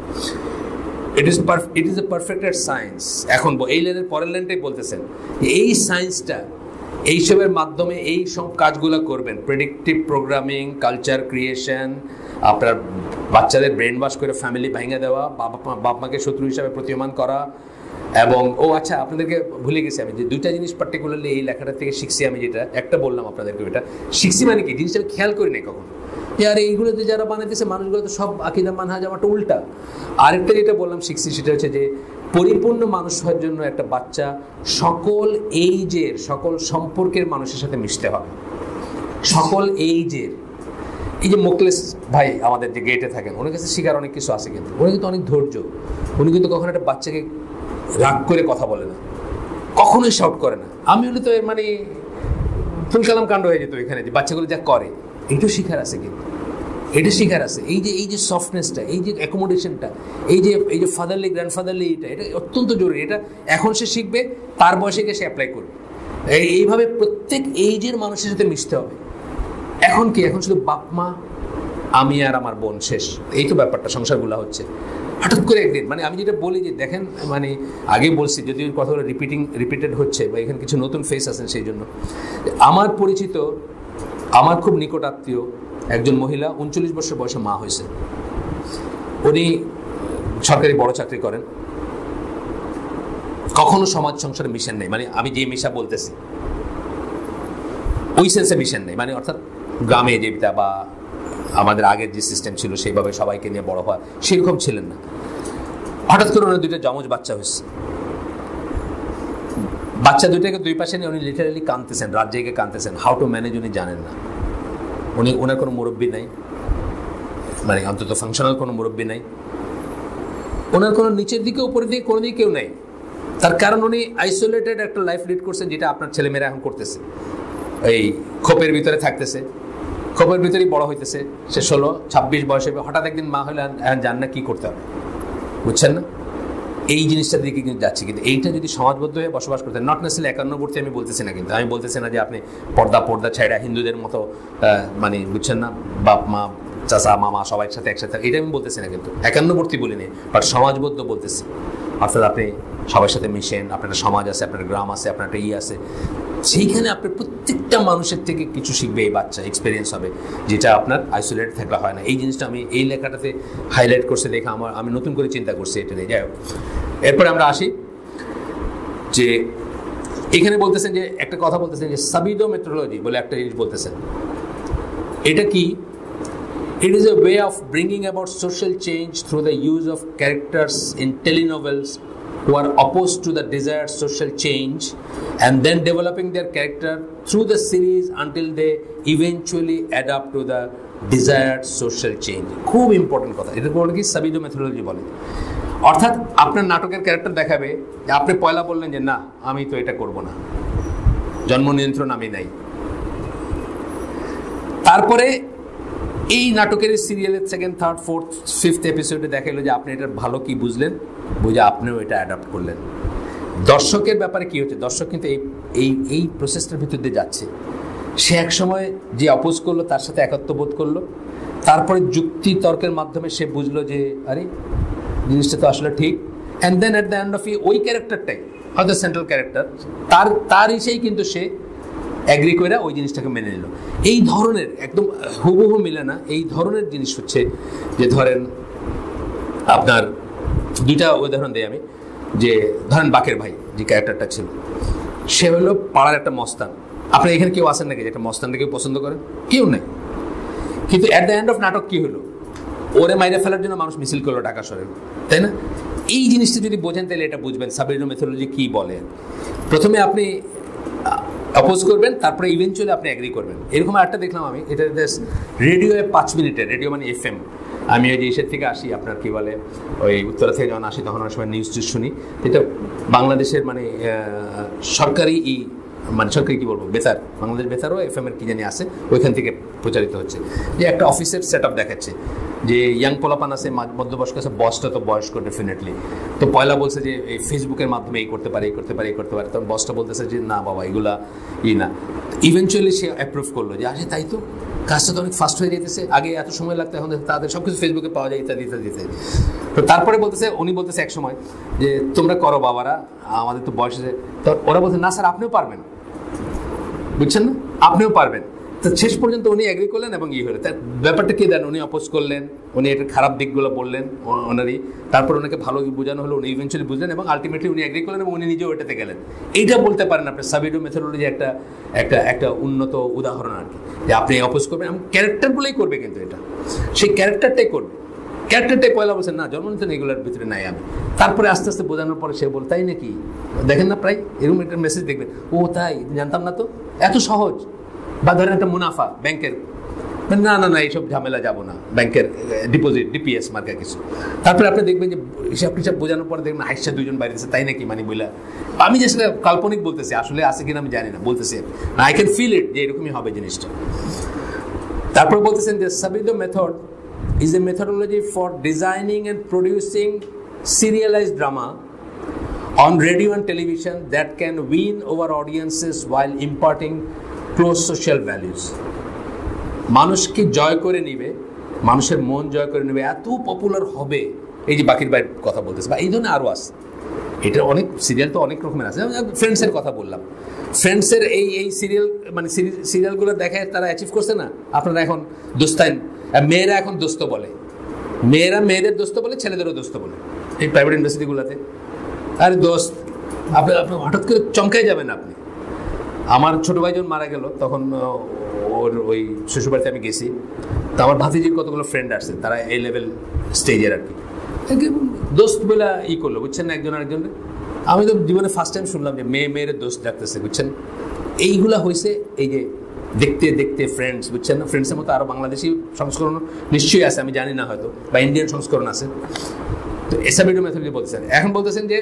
it is a perfected science. এখন এই লাইনের পরের লাইনটাই বলতেছেন এই সায়েন্সটা এইসবের মাধ্যমে এই সব কাজগুলো করবেন, প্রেডিক্টিভ প্রোগ্রামিং, কালচার ক্রিয়েশন, আপনার বাচ্চাদের ব্রেন ওয়াশ করে ফ্যামিলি ভেঙে দেওয়া, বাপ মাকে শত্রু হিসাবে প্রতীয়মান করা। এবং আচ্ছা, আপনাদেরকে ভুলে গেছি আমি যে 2টা জিনিস পার্টিকুলারলি এই লেখাটা থেকে শিখছি, আমি যেটা একটা বললাম আপনাদেরকে, ওইটা শিখছি মানে কি জিনিসটা আমি খেয়াল করি নাই কখন, আর এইগুলোতে যারা বানাইতেছে মানুষগুলো তো সব আকিদা মানহাজ আমারটা উল্টা। আরেকটা যেটা বললাম শিখছি সেটা হচ্ছে যে পরিপূর্ণ মানুষ হওয়ার জন্য একটা বাচ্চা সকল এইজের, সকল সম্পর্কের মানুষের সাথে মিশতে হবে, সকল এইজের। এই যে মোকলেস ভাই আমাদের যে গেটে থাকেন, ওনার কাছে শিকার অনেক কিছু আছে, কিন্তু উনি কিন্তু অনেক ধৈর্য, উনি কিন্তু কখনো একটা বাচ্চাকে রাগ করে কথা বলে না, কখনোই শাউট করে না। আমি হলে তো মানে ফুলকালাম কাণ্ড হয়ে যেত এখানে, যে বাচ্চাগুলো যা করে, এইটাও শিখার আছে, কিন্তু এটা শিখার আছে। এই যে সফটনেসটা, এই যে অ্যাকোমোডেশনটা, এই যে ফাদারলি গ্র্যান্ডফাদারলি, এটা অত্যন্ত জরুরি। এটা এখন সে শিখবে, তার বয়সে গিয়ে সে অ্যাপ্লাই করবে। এইভাবে প্রত্যেক এইজের মানুষের সাথে মিশতে হবে। এখন কি, এখন শুধু বাপ মা, আমি আর আমার বোন, শেষ, এই তো ব্যাপারটা, সংসারগুলো হচ্ছে। হঠাৎ করে একদিন, মানে আমি যেটা বলি যে দেখেন, মানে আগে বলছি যদি ওই কথাগুলো রিপিটেড হচ্ছে বা এখানে কিছু নতুন ফেস আছেন, সেই জন্য আমার পরিচিত, আমার খুব নিকট আত্মীয় একজন মহিলা 39 বছর বয়সে মা হয়েছে। উনি সরকারি বড় চাকরি করেন, কখনো সমাজ সংসারে মিশন নেই, মানে আমি যে মিশা বলতেছি ওই সেন্সে মিশন নেই, মানে অর্থাৎ গ্রামে যেটা বা আমাদের আগের যে সিস্টেম ছিল সেইভাবে সবাইকে নিয়ে বড় হওয়া, সেরকম ছিলেন না। হঠাৎ করে ওনার 2টা যমজ বাচ্চা হয়েছে, বাচ্চা 2টাকে 2 পাশে নিয়ে উনি লিটারালি কাঁদতেছেন, রাত জেগে কাঁদতেছেন, হাউ টু ম্যানেজ উনি জানেন না। ওনার কোনো মুরব্বী নাই, মানে অন্তত ফাংশনাল কোনো মুরব্বী নাই, ওনার কোনো নিচের দিকে উপরের দিকে কোনো দিকে কেউ নাই। তার কারণ উনি আইসোলেটেড একটা লাইফ লিড করছেন, যেটা আপনার ছেলেমেয়েরা এখন করতেছে, এই খোপের ভিতরে থাকতেছে, খোপের ভিতরেই বড় হইতেছে। সে 16-26 বয়সে হঠাৎ একদিন মা হলে এখন জান না কি করতে হবে, বুঝছেন না? এই জিনিসটার দিকে কিন্তু যাচ্ছে। কিন্তু এইটা যদি সমাজবদ্ধ হয়ে বসবাস করতে, নট নেসেসারিলি 51 আমি বলতেছি না, কিন্তু আমি বলতেছি না যে আপনি পর্দা ছাইড়া হিন্দুদের মতো, মানে বুঝছেন না, বাপ মা চাচা মামা সবাই একসাথে, এটা আমি বলতেছি না, কিন্তু 51 বলিনি, বাট সমাজবদ্ধ বলতেছি। অর্থাৎ আপনি সবার সাথে মিশেন, আপনার একটা সমাজ আছে, আপনার গ্রাম আছে, আপনার একটা আছে, সেইখানে আপনার প্রত্যেকটা মানুষের থেকে কিছু শিখবে এই বাচ্চা, এক্সপিরিয়েন্স হবে, যেটা আপনার আইসোলেট থাকলে হয় না। এই জিনিসটা আমি এই লেখাটাতে হাইলাইট করছে দেখে আমি নতুন করে চিন্তা করছি এটা নিয়ে। যাই হোক, এরপরে আমরা আসি যে এখানে বলতেছেন যে একটা কথা বলতেছেন যে সাবিডো মেথোডোলজি বলে একটা জিনিস বলতেছেন। এটা কি? It is a way of bringing about social change through the use of characters in telenovels who are opposed to the desired social change, and then developing their character through the series until they eventually adapt to the desired social change. খুব ইম্পর্টেন্ট কথা, এটা বলে কি সাবিডো মেথোডোলজি বলে। অর্থাৎ আপনার নাটকের ক্যারেক্টার দেখাবে যে আপনি পয়লা বললেন যে না আমি তো এটা করব না, জন্ম নিয়ন্ত্রণ আমি নাই, তারপরে এই নাটকের সিরিয়ালের 2nd, 3rd, 4th, 5th এপিসোডে দেখাইলো যে আপনি এটার ভালো কি বুঝলেন, বুঝে আপনিও এটা অ্যাডাপ্ট করলেন। দর্শকের ব্যাপারে কি হচ্ছে, দর্শক কিন্তু এই প্রসেসটার ভিতর দিয়ে যাচ্ছে। সে এক সময় যে অপোজ করলো তার সাথে একত্ব বোধ করলো, তারপরে যুক্তি তর্কের মাধ্যমে সে বুঝলো যে আরে জিনিসটা তো আসলে ঠিক, and then at the end of ওই ক্যারেক্টারটাই হয়তো সেন্ট্রাল ক্যারেক্টার, তার ইসেই কিন্তু সে অ্যাগ্রি করে ওই জিনিসটাকে মেনে নিল। এই ধরনের একদম হুবহু মিলে না, এই ধরনের জিনিস হচ্ছে যে ধরেন আপনার 2টা উদাহরণ দিই আমি। যে ধরেন বাকের ভাই যে ক্যারেক্টারটা ছিল, সে হলো পাড়ার একটা মস্তান। আপনার এখানে কেউ আসেন নাকি যে একটা মস্তানটা কেউ পছন্দ করেন? কেউ নেই। কিন্তু অ্যাট দ্য এন্ড অফ নাটক কি হলো, ওরে মাইরে ফেলার জন্য মানুষ মিছিল করলো ঢাকা শহরে, তাই না? এই জিনিসটা যদি বোঝেন তাহলে এটা বুঝবেন সাবরিনো মেথোডোলজি কি বলে। প্রথমে আপনি অপোজ করবেন, তারপরে ইভেনচুয়ালি আপনি অ্যাগ্রি করবেন। এরকম একটা দেখলাম আমি, এটা রেডিওয়ে 5 মিনিটের, রেডিও মানে FM। আমি ওই যে ইসের থেকে আসি, আপনার কি বলে ওই উত্তরা থেকে যখন আসি তখন অনেক সময় নিউজ শুনি। এটা বাংলাদেশের মানে সরকারি মানে সরকারি কি বলবো, বেতার, বাংলাদেশ বেতারও FM এর কি জানি আছে, ওইখান থেকে প্রচারিত হচ্ছে যে একটা অফিসের সেট আপ দেখাচ্ছে যে ইয়াং পোলাপান আছে, মধ্যবয়স্ক আছে, বসটা তো বয়স্ক ডেফিনেটলি। তো পয়লা বলছে যে এই ফেসবুকের মাধ্যমে এই করতে পারে, এই করতে পারে, এই করতে পারে। তখন বসটা বলতেছে যে না বাবা এগুলা না। ইভেনচুয়ালি সে অ্যাপ্রুভ করলো যে আসে তাই তো, কাজটা তো অনেক ফাস্ট হয়ে যেতেছে, আগে এত সময় লাগতো, এখন তাদের সব কিছু ফেসবুকে পাওয়া যায়, ইত্যাদি ইত্যাদি ইত্যাদি। তো তারপরে উনি বলতেছে এক সময় যে তোমরা করো বাবারা, আমাদের তো বয়স আছে। তো ওরা বলছে না স্যার আপনিও পারবেন, বুঝছেন না, আপনিও পারবেন। তো শেষ পর্যন্ত উনি এগ্রি করলেন এবং হলো তার ব্যাপারটা কি দেন, উনি অপোজ করলেন, উনি এটার খারাপ দিকগুলো বললেন ওনারই, তারপর ওনাকে ভালো বোঝানো হলো, উনি ইভেন্চুয়ালি বুঝলেন এবং আলটিমেটলি উনি এগ্রি করলেন এবং উনি নিজেও ওইটাতে গেলেন। এইটা বলতে পারেন আপনার সাবিনো মেথোডোলজি একটা উন্নত উদাহরণ আর কি, যে আপনি অপোজ করবেন এবং ক্যারেক্টারগুলোই করবে, কিন্তু এটা সেই ক্যারেক্টারটাই করবে। ক্যারেক্টারটাই পয়লা বলছেন না জন্মনিয়ন্ত্রণ এগুলোর ভিতরে নাই আমি। তারপরে আস্তে আস্তে বোঝানোর পরে সে বল তাই নাকি, দেখেন না প্রায় এরকম একটা মেসেজ দেখবেন, ও তাই জানতাম না তো, এত সহজ। বা ধরেন একটা মুনাফা ব্যাংকের, না না না এইসব ঝামেলা যাবো না, ব্যাংকের ডিপোজিট DPS মার্কা কিছু। তারপরে আপনি দেখবেন যে হিসাব টিসাব বোঝানোর পরে দেখবেন হাইসা দুজন বাইরে তাই নাকি মানে বইলা, আমি যে সেটা কাল্পনিক বলতেছি, আসলে আছে কিনা আমি জানি না, বলতেছি আই ক্যান ফিল ইট যে এরকমই হবে জিনিসটা। তারপর বলতেছেন যে Sabido method is a methodology for designing and producing serialized drama on radio and television that can win over audiences while imparting close social values. মানুষকে জয় করে নিবে, মানুষের মন জয় করে নেবে, এত পপুলার হবে। এই যে বাকির বাইরের কথা বলতেছে বা এই ধরনের আরও আছে, এটা অনেক সিরিয়াল তো অনেক রকমের আছে। ফ্রেন্ডসের কথা বললাম, ফ্রেন্ডসের এই সিরিয়াল মানে সিরিয়ালগুলো দেখে তারা অ্যাচিভ করছে না। আপনারা এখন দোস্তাইন, মেয়েরা এখন দোস্ত বলে, মেয়েরা মেয়েদের দোস্ত বলে, ছেলেদেরও দোস্ত বলে এই প্রাইভেট ইউনিভার্সিটিগুলোতে। আরে দোস্ত, আপনি হঠাৎ করে চমকাই যাবেন আপনি। আমার ছোটো ভাই যখন মারা গেল তখন ওর ওই শ্বশুরবাড়িতে আমি গেছি, তো আমার ভাতিজির কতগুলো ফ্রেন্ড আসছে, তারা এই লেভেল স্টেজের আর কি, দোস্ত বলে করলো, বুঝছেন না, একজন আরেকজনের। আমি তো জীবনে ফার্স্ট টাইম শুনলাম যে মেয়ের দোস্ত ডাকতেছে, বুঝছেন। এইগুলা হয়েছে এই যে দেখতে দেখতে ফ্রেন্ডস, বুঝছেন না। ফ্রেন্ডসের মতো আরও বাংলাদেশি সংস্করণ নিশ্চয়ই আছে, আমি জানি না হয়তো, বা ইন্ডিয়ান সংস্করণ আছে। তো সাবিনো মেথোডোলজি বলতেছেন, এখন বলতেছেন যে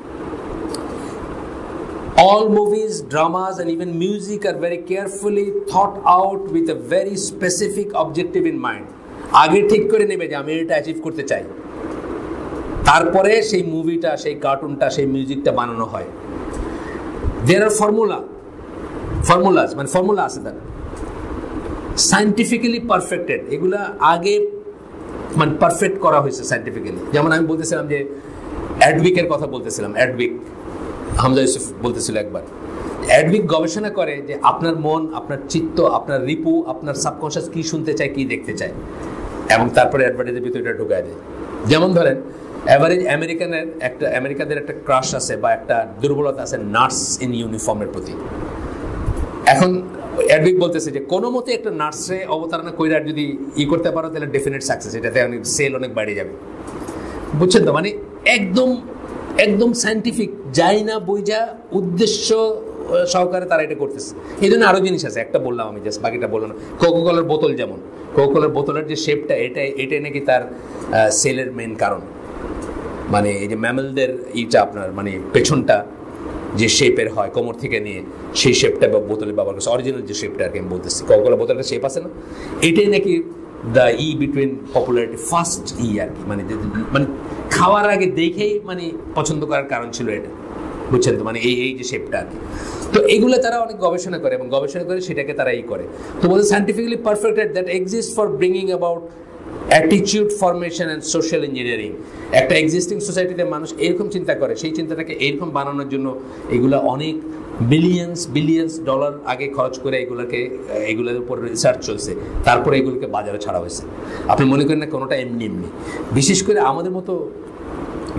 all movies, dramas and even music are very carefully thought out with a very specific objective in mind. আগে ঠিক করে নেবে যে আমি এটা অ্যাচিভ করতে চাই, তারপরে সেই মুভিটা, সেই কার্টুনটা, সেই মিউজিকটা বানানো হয়। There are formulas মানে ফর্মুলা আছে তার, সায়েন্টিফিক্যালি পারফেক্টেড, এগুলা আগে মানে পারফেক্ট করা হয়েছে সায়েন্টিফিক্যালি। যেমন আমি বলতেছিলাম যে অ্যাডউইকের কথা বলতেছিলাম, অ্যাডউইক হামজা ইউসুফ বলতেছিল একবার, অ্যাডউইক গবেষণা করে যে আপনার মন, আপনার চিত্ত, আপনার রিপু, আপনার সাবকনশিয়াস কি শুনতে চায়, কি দেখতে চায়, এবং তারপরে অ্যাডভার্টাইজের ভিতরে এটা ঢুকায় দেয়। যেমন ধরেন অ্যাভারেজ আমেরিকাদের একটা ক্রাশ আছে বা একটা দুর্বলতা আছে নার্স ইন ইউনিফর্মের প্রতি। এখন অ্যাডউইক বলতেছে যে কোনো মতে একটা নার্সে অবতারণা কইরা যদি করতে পারো তাহলে ডেফিনেট সাকসেস, এটাতে অনেক সেল অনেক বেড়ে যাবে, বুঝছেন তো। মানে একদম সায়েন্টিফিক, যাই না বুঝা উদ্দেশ্য সহকারে তারা এটা করতেছে। এই জন্য আরও জিনিস আছে, একটা বললাম আমি, জাস্ট বাকিটা বললাম না। কোকাকোলার বোতল, যেমন কোকাকোলার বোতলের যে শেপটা, এটাই নাকি তার সেলের মেন কারণ। মানে এই যে ম্যামেলদের আপনার মানে পেছনটা যে শেপের হয় কোমর থেকে নিয়ে, সেই শেপটা বোতলে ব্যবহার করছে, অরিজিনাল যে শেপটা আর কি আমি বলতেছি। কোকাকোলা বোতলের শেপ আছে না, এটাই নাকি দ্য বিটুইন পপুলারিটি, ফার্স্ট আর কি, মানে খাওয়ার আগে দেখেই মানে পছন্দ করার কারণ ছিল এটা, বুঝছেন তো। মানে এই যে শেপটা আর কি। তো এইগুলো তারা অনেক গবেষণা করে এবং গবেষণা করে সেটাকে তারা করে। তো বলতে scientifically perfected that exist for bringing about attitude formation and social engineering. একটা এক্সিস্টিং সোসাইটিতে মানুষ এরকম চিন্তা করে, সেই চিন্তাটাকে এইরকম বানানোর জন্য এগুলো অনেক বিলিয়ন্স ডলার আগে খরচ করে এগুলোর উপর রিসার্চ চলছে, তারপরে এগুলোকে বাজারে ছাড়া হয়েছে। আপনি মনে করেন না কোনোটা এমনি। বিশেষ করে আমাদের মতো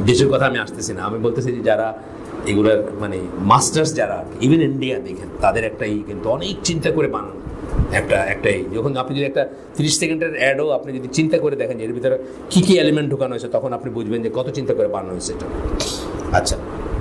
দেশের কথা আমি আসতেছি না, আমি বলতেছি যে যারা এগুলার মানে মাস্টার্স যারা, ইভেন ইন্ডিয়া দেখেন তাদের একটা কিন্তু অনেক চিন্তা করে বানানো একটাই, যখন আপনি যদি একটা 30 সেকেন্ডের অ্যাডও আপনি যদি চিন্তা করে দেখেন এর ভিতরে কী কী এলিমেন্ট ঢোকানো হয়েছে, তখন আপনি বুঝবেন যে কত চিন্তা করে বানানো হয়েছে এটা। আচ্ছা,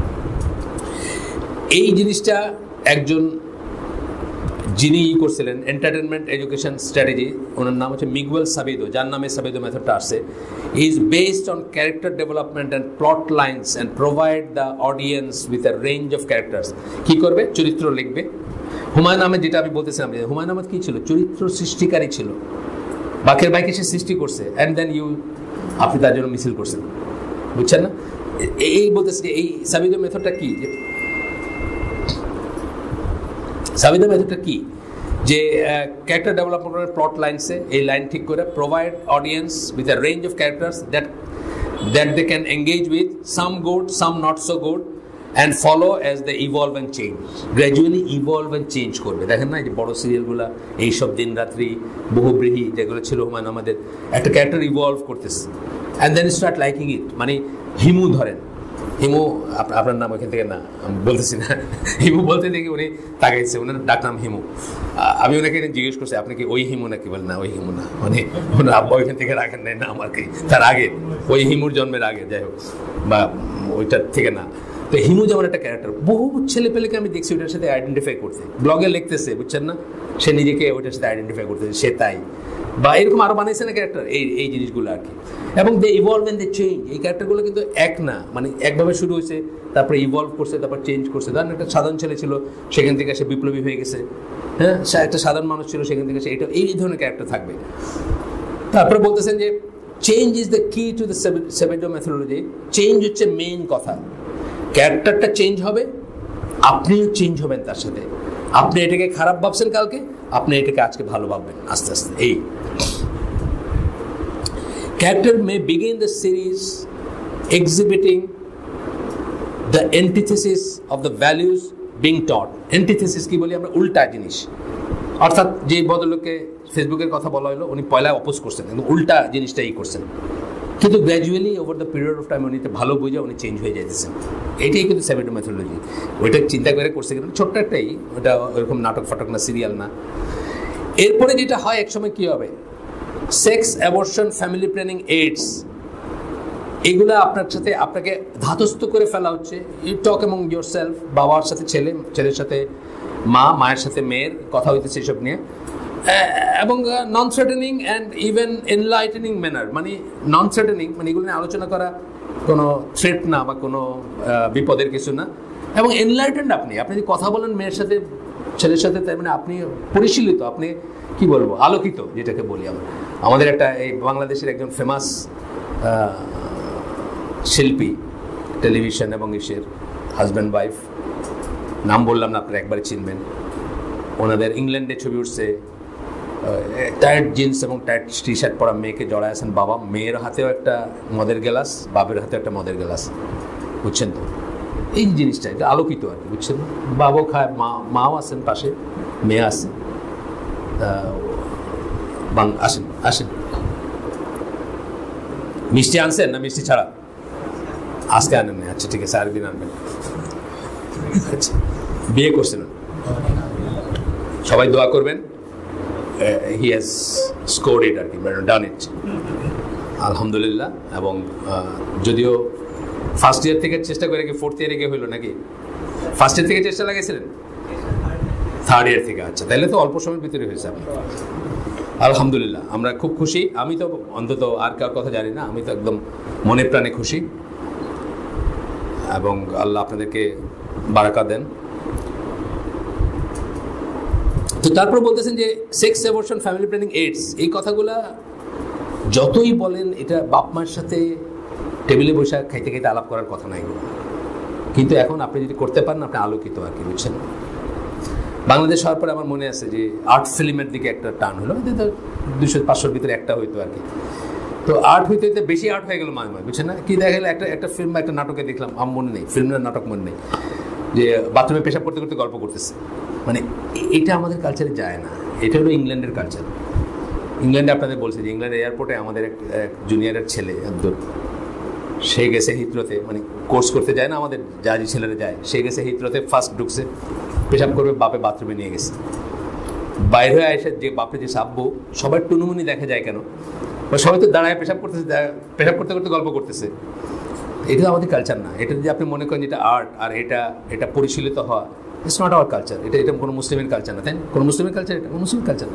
এই জিনিসটা একজন যিনি করছিলেন এন্টারটেনমেন্ট এডুকেশন স্ট্র্যাটেজি, ওনার নাম হচ্ছে মিগুয়েল সাবিদো, যার নামে সাবিদো মেথডটা আসছে, is based on character development and plot lines and provide the audience with a range of characters. কী করবে? চরিত্র লিখবে। হুমায়ুন আহমেদ, যেটা আমি বলতেছিলাম, হুমায়ুন আহমেদ কী ছিল? চরিত্র সৃষ্টিকারী ছিল। বাকের বাইকে সে সৃষ্টি করছে, অ্যান্ড দেন আপনি তার জন্য মিছিল করছেন, বুঝছেন না? এই বলতেছে যে এই সাবিদো মেথডটা কি, যে সাবিদো মেথডটা কি, যে ক্যারেক্টার ডেভেলপমেন্টের প্লট লাইনসে এই লাইন ঠিক করে provide audience with a range of characters that they can engage with, some good some not so good, and follow as the evolve and change. Gradually evolve and change করবে। দেখেন না, এই যে বড়ো সিরিয়ালগুলো, এইসব দিনরাত্রি, বহুব্রীহি যেগুলো ছিল হুমায়ুন আমাদের, একটা ক্যারেক্টার ইভলভ করতেছে, and then start liking it. মানে হিমু ধরেন, হিমু আপনার নাম ওইখান থেকে না আমি বলতেছি না, হিমু বলতে দেখি উনি তাকাইছে, ওনার ডাক নাম হিমু। আমি ওনাকে জিজ্ঞেস করছি আপনি কি ওই হিমু নাকি? বলে না, ওই হিমু না, মানে ওনার আব্বা ওইখান থেকে রাখেন নাই না আমাকে, তার আগে, ওই হিমুর জন্মের আগে, যাই হোক, বা ওইটার থেকে না। তো হিমু যেমন একটা ক্যারেক্টার, বহু ছেলে পেলেকে আমি দেখছি ওইটার সাথে আইডেন্টিফাই করতে, ব্লগে লিখতেছে, বুঝছেন না, সে নিজেকে ওইটার সাথে আইডেন্টিফাই করতেছে, সে তাই, বা এরকম আরও বানাইছে না ক্যারেক্টার, এই জিনিসগুলো আর কি। এবং they evolve and they change. এই ক্যারেক্টারগুলো কিন্তু এক না, মানে একভাবে শুরু হয়েছে, তারপরে ইভলভ করছে, তারপর চেঞ্জ করছে। ধরেন একটা সাধারণ ছেলে ছিল, সেখান থেকে সে বিপ্লবী হয়ে গেছে, হ্যাঁ, সে একটা সাধারণ মানুষ ছিল, সেখান থেকে সে এই ধরনের ক্যারেক্টার থাকবে। তারপরে বলতেছেন যে change is the key to the Sabido methodology. Change হচ্ছে মেইন কথা। ক্যারেক্টারটা চেঞ্জ হবে, আপনিও চেঞ্জ হবেন তার সাথে। আপনি এটাকে খারাপ ভাবছেন কালকে, আপনি এটাকে আজকে ভালো ভাববেন আস্তে আস্তে। এই character may begin the series exhibiting the antithesis of the values being taught. Antithesis কি বলি আমরা? উল্টা জিনিস। অর্থাৎ যে ভদ্রলোককে ফেসবুকের কথা বলা হলো, উনি পয়লা অপোজ করছেন, কিন্তু উল্টা জিনিসটাই করছেন, কিন্তু gradually over the period of time উনি ভালো বুঝে উনি চেঞ্জ হয়ে যাইতেছেন। এটাই কিন্তু সাবিদো মেথোডোলজি। ওইটা চিন্তা করে করছে, কিন্তু ছোট্ট একটাই, ওটা ওইরকম নাটক ফাটক না, সিরিয়াল না। এরপরে যেটা হয়, একসময় কী হবে, sex, abortion, family planning, AIDS, এগুলো আপনাকে ধাতস্থ করে ফেলা হচ্ছে। You talk among yourself, বাবার সাথে ছেলে, ছেলের সাথে মা, মায়ের সাথে মেয়ের কথা হইতেছে এসব নিয়ে, এবং non threatening and even enlightening manner. মানে নন থ্রেটেনিং মানে এগুলো নিয়ে আলোচনা করা কোনো থ্রেট না বা কোনো বিপদের কিছু না, এবং এনলাইটেন্ড আপনি যদি কথা বলেন মেয়ের সাথে, ছেলের সাথে, তার মানে আপনি পরিশীলিত, আপনি কি বলবো, আলোকিত, যেটাকে বলি আমরা। আমাদের একটা এই বাংলাদেশের একজন ফেমাস শিল্পী, টেলিভিশন এবং ইসের হাজব্যান্ড ওয়াইফ, নাম বললাম না, আপনারা একবারে চিনবেন। ওনাদের ইংল্যান্ডে ছবি উঠছে, টাইট জিন্স এবং টাইট টি শার্ট পরা মেয়েকে জড়ায় আছেন বাবা, মেয়ের হাতেও একটা মদের গ্লাস, বাবের হাতেও একটা মদের গ্লাস, বুঝছেন তো? এই জিনিসটা এটা আলোকিত আর কি, বুঝছেন? বাবাও খায়, মাও আছেন পাশে, মেয়ে আছে। আসেন আসেন, মিষ্টি আনছেন না মিষ্টি ছাড়া? আজকে আনেন না? আচ্ছা ঠিক আছে, আরেকদিন আনবেন। আচ্ছা, বিয়ে করছেন? সবাই দোয়া করবেন, হি হ্যাজ স্কোর্ড ইট আর কি, ডান ইট, আলহামদুলিল্লাহ। এবং যদিও ফার্স্ট ইয়ার থেকে চেষ্টা করে কি ফোর্থ ইয়ারে গিয়ে হইলো নাকি? ফার্স্ট ইয়ার থেকে চেষ্টা লাগাইছিলেন? থার্ড ইয়ার থেকে? আচ্ছা, তাহলে তো অল্প সময়ের ভিতরে হয়েছে আপনি। আলহামদুলিল্লাহ, আমরা খুব খুশি। আমি তো অন্তত আর কার কথা জানি না, আমি তো একদম মনে প্রাণে খুশি, এবং আল্লাহ আপনাদেরকে বারাকা দেন। তো তারপর বলতেছেন যে sex, abortion, family planning, AIDS, এই কথাগুলা যতই বলেন, এটা বাপ মায়ের সাথে টেবিলে বসে খাইতে খাইতে আলাপ করার কথা না এগুলো, কিন্তু এখন আপনি যদি করতে পারেন, আপনি আলোকিত আর কি, বুঝছেন? বাংলাদেশ হওয়ার পরে আমার মনে আছে যে আর্ট ফিল্মের দিকে একটা টান হলো, 200-500-র ভিতরে একটা হইতো আর কি। তো আর্ট হইতে হইতে বেশি আর্ট হয়ে গেল মাঝে মাঝে, বুঝছেন না? কি দেখা গেলো, একটা ফিল্ম, একটা নাটকে দেখলাম, আমার মনে নেই, ফিল্মের নাটক মনে নেই, যে বাথরুমে পেশাব করতে করতে গল্প করতেছে। মানে এটা আমাদের কালচারে যায় না, এটা হলো ইংল্যান্ডের কালচার। ইংল্যান্ডে আপনাদের বলছে যে ইংল্যান্ড এয়ারপোর্টে আমাদের এক জুনিয়রের ছেলে একদম, সে গেছে হিথ্রোতে, মানে কোর্স করতে যায় না আমাদের যা যে ছেলেরা যায়, সে গেছে হিথ্রোতে, ফার্স্ট ঢুকছে, পেশাব করবে, বাপে বাথরুমে নিয়ে গেছে। বাইরে হয়ে এসে যে বাপে যে সাব্বু, সবার টুনুমুনি দেখা যায় কেন? সবাই তো দাঁড়ায় পেশাব করতেছে, পেশাব করতে করতে গল্প করতেছে। এটা আমাদের কালচার না। এটা যদি আপনি মনে করেন যেটা আর্ট আর এটা পরিশীলিত হওয়া, ইটস নট আওয়ার কালচার। এটা কোনো মুসলিমের কালচার না, তাই না? কোনো মুসলিমের কালচার, এটা কোনো মুসলিম কালচার না।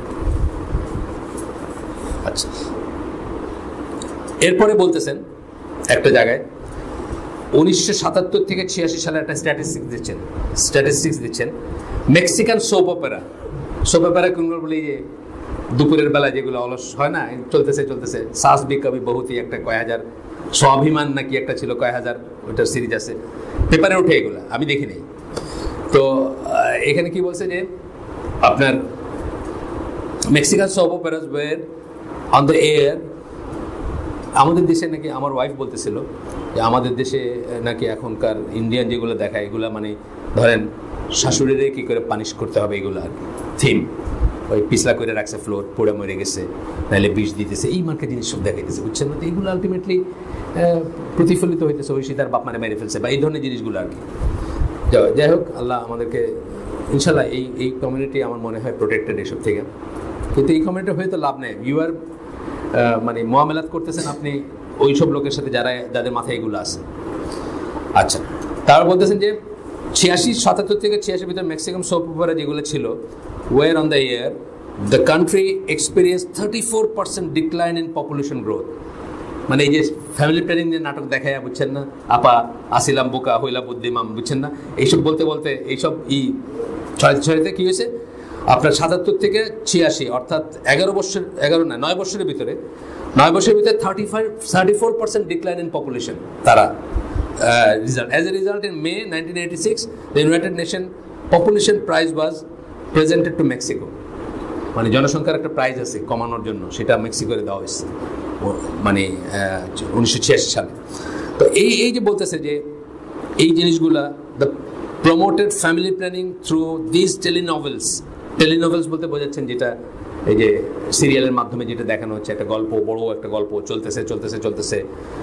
আচ্ছা, এরপরে বলতেছেন একটা জায়গায় 1977 থেকে 86 সালে একটা স্ট্যাটিস্টিক্স দিচ্ছেন মেক্সিকান সোপ অপেরা কোনগুলো বলি, যে দুপুরের বেলা যেগুলো অলস হয় না, চলতেছে সাস বি কবি বহুতই একটা কয় হাজার, স্বাভিমান নাকি একটা ছিল কয় হাজার, ওইটার সিরিজ আছে, পেপারে ওঠে, এগুলো আমি দেখি নাই। তো এখানে কি বলছে যে আপনার Mexican soap operas were on the air. আমাদের দেশে নাকি, আমার ওয়াইফ বলতেছিল যে আমাদের দেশে নাকি এখনকার ইন্ডিয়ান যেগুলো দেখায়, এগুলো মানে ধরেন শাশুড়িরে কী করে পানিশ করতে হবে, এগুলো আর কি থিম। ওই পিছলা করে রাখছে, ফ্লোর পোড়া মরে গেছে, নাহলে বিষ দিতেছে, এই মার্কে জিনিস সব দেখাইতেছে, বুঝছেন না? তো এইগুলো আলটিমেটলি প্রতিফলিত হইতেছে, ওই তার বাপ মানে মেরে ফেলছে, বা এই ধরনের জিনিসগুলো আর কি। যাই হোক, আল্লাহ আমাদেরকে ইনশাল্লাহ এই কমিউনিটি আমার মনে হয় প্রোটেক্টেড এসব থেকে। কিন্তু এই কমিউনিটি হয়ে তো লাভ নেই। ইউ আর মানে মোয়ামেলাত করতেছেন আপনি ওই সব লোকের সাথে যাদের মাথায় এগুলো আছে। আচ্ছা, তারপর বলতেছেন যে 77 থেকে 86 ভিতরে মেক্সিকান সোপ অপেরা যেগুলো ছিল, were on the air the country experience 34% decline in population growth. মানে এই যে ফ্যামিলি প্ল্যানিং নিয়ে নাটক দেখায়, বুঝছেন না, আপা আসিলাম বোকা হইলা বুদ্ধিমাম, বুঝছেন না, এইসব বলতে এইসব ছয়তে কী হয়েছে আপনার 77 থেকে 86, অর্থাৎ 9 বছরের ভিতরে 34% ডিক্লাইন ইন পপুলেশন তারা result. As a result, in May 1986, the United Nations Population Prize was presented to Mexico. মানে জনসংখ্যার একটা প্রাইজ আছে কমানোর জন্য, সেটা মেক্সিকোরে দেওয়া হয়েছে মানে 1986 সালে। তো এই যে বলতেছে যে এই জিনিসগুলা, the promoted family planning through this telenovelas বলতে বোঝাচ্ছেন যেটা এই যে সিরিয়ালের মাধ্যমে যেটা দেখানো হচ্ছে, একটা গল্প, বড় একটা গল্প চলতেছে,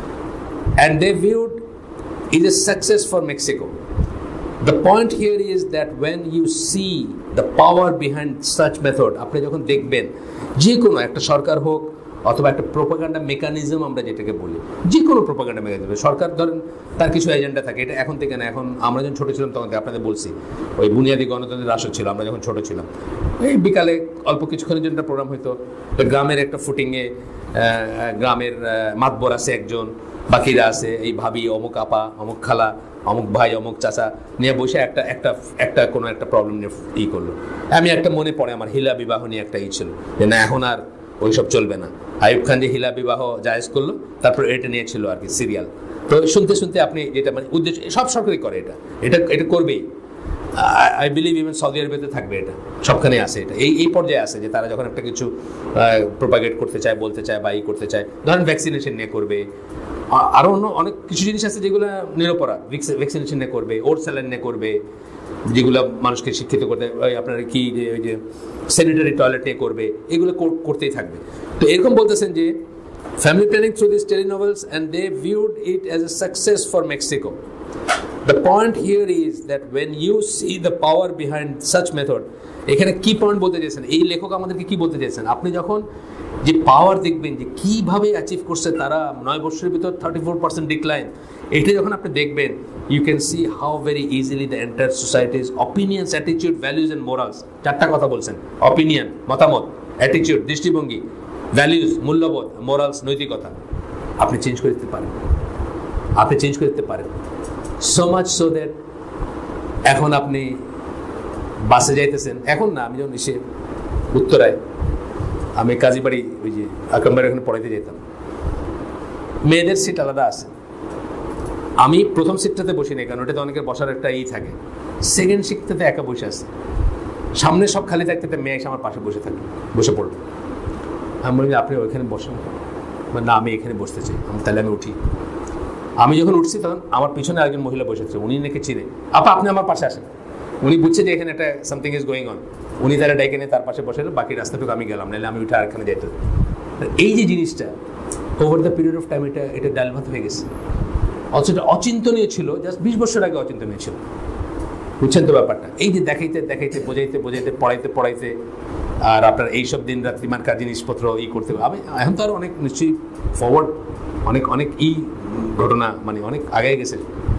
and they viewed is a success for Mexico. The point here is that when you see the power behind such method, আপনি যখন দেখবেন যে কোনো একটা সরকার হোক অথবা একটা প্রোপাগান্ডা মেকানিজম, আমরা যেটাকে বলি যে কোনো প্রোপাগান্ডা মেকানিজম, সরকার ধরেন তার কিছু এজেন্ডা থাকে, এটা এখন থেকে না, এখন আমরা যখন ছোটো ছিলাম তখন আপনাদের বলছি ওই বুনিয়াদী গণতন্ত্রের রাষ্ট্র ছিল, আমরা যখন ছোটো ছিলাম, এই বিকালে অল্প কিছুক্ষণের জন্য একটা প্রোগ্রাম হইতো, গ্রামের একটা ফুটিংয়ে গ্রামের মাতবর আছে একজন, বাকিরা আছে এই ভাবি, অমুক আপা, অমুক খালা, অমুক ভাই, অমুক চাচা নিয়ে বসে একটা কোনো একটা প্রবলেম নিয়ে করলো। আমি একটা মনে পড়ে আমার হিলা বিবাহ নিয়ে একটা ছিল যে না, এখন আর ওইসব চলবে না। আইয়ুব খান যে হিলা বিবাহ জায়েজ করলো, তারপর এটা নিয়ে ছিল আর কি সিরিয়াল। তো শুনতে আপনি যেটা মানে উদ্দেশ্য, সব সরকারই করে এটা করবেই। আই বিলিভ ইভেন সৌদি আরবেতে থাকবে, এটা সবখানে আছে, এটা এই পর্যায়ে আছে যে তারা যখন একটা কিছু প্রোপাগেট করতে চায়, বলতে চায় বা করতে চায়, ধরেন ভ্যাকসিনেশন নিয়ে করবে, আরও অনেক কিছু জিনিস আছে যেগুলো নিরপরাধ, ভ্যাকসিনেশন নিয়ে করবে, ওর স্যালাইন নিয়ে করবে, যেগুলো মানুষকে শিক্ষিত করতে, আপনার কি ওই যে স্যানিটারি টয়লেট নিয়ে করবে, এগুলো করতেই থাকবে। তো এরকম বলতেছেন যে family planning through this telenovelas and they viewed it as a success for Mexico. The point here is that when you see the power behind such method, এখানে কি পয়েন্ট বলতে চেয়েছেন এই লেখক আমাদেরকে, কি বলতে চেয়েছেন, আপনি যখন যে পাওয়ার দেখবেন যে কীভাবে অ্যাচিভ করছে তারা 9 বছরের ভিতর 34% ডিক্লাইন, এটা যখন আপনি দেখবেন, you can see how very easily the entire society's opinions, attitude, values and morals, 4টা কথা বলছেন, অপিনিয়ন মতামত, অ্যাটিটিউড দৃষ্টিভঙ্গি, ভ্যালুজ মূল্যবোধ, মোরালস নৈতিকতা, আপনি চেঞ্জ করে দিতে পারেন। সো মাচ সো দ্যাট এখন আপনি বাসে যাইতেছেন, এখন না, আমি যখন এসে উত্তরায়, আমি কাজীবাড়ি ওই যে আকরামবাড়ি ওখানে পড়াইতে যেতাম, মেয়েদের সিট আলাদা আছে, আমি প্রথম সিটটাতে বসি নাই, কারণ ওটাতে অনেকের বসার একটা থাকে, সেকেন্ড সিটটাতে একা বসে আছে, সামনে সব খালি থাকতে মেয়ে এসে আমার পাশে বসে পড়লো। আমি বলি আপনি ওইখানে বসেন, না আমি এখানে বসতে চাই, তাহলে আমি উঠি। আমি যখন উঠছি তখন আমার পিছনে আরেকজন মহিলা বসেছে, উনি নাকি চিনে, আপনি আমার পাশে আসেন, উনি বুঝছে যে এখানে একটা সামথিং ইজ গোয়িং অন, উনি তারা ডেকে নিয়ে তার পাশে বসে, বাকি রাস্তাটুকু আমি গেলাম, নাহলে আমি উঠে আরেকখানে যেতে। এই যে জিনিসটা over the period of time এটা ডাল ভাত হয়ে গেছে। অথচ এটা অচিন্তনীয় ছিল, জাস্ট 20 বছর আগে অচিন্তনীয় ছিল। বুঝছেন তো ব্যাপারটা? এই যে দেখাইতে দেখাইতে, বোঝাইতে বোঝাইতে, পড়াইতে পড়াইতে, আর আপনার এইসব দিন রাত্রিমানকার জিনিসপত্র করতে হবে। আমি এখন তো আরও অনেক নিশ্চয়ই ফরওয়ার্ড, অনেক অনেক ঘটনা মানে অনেক আগে গেছে।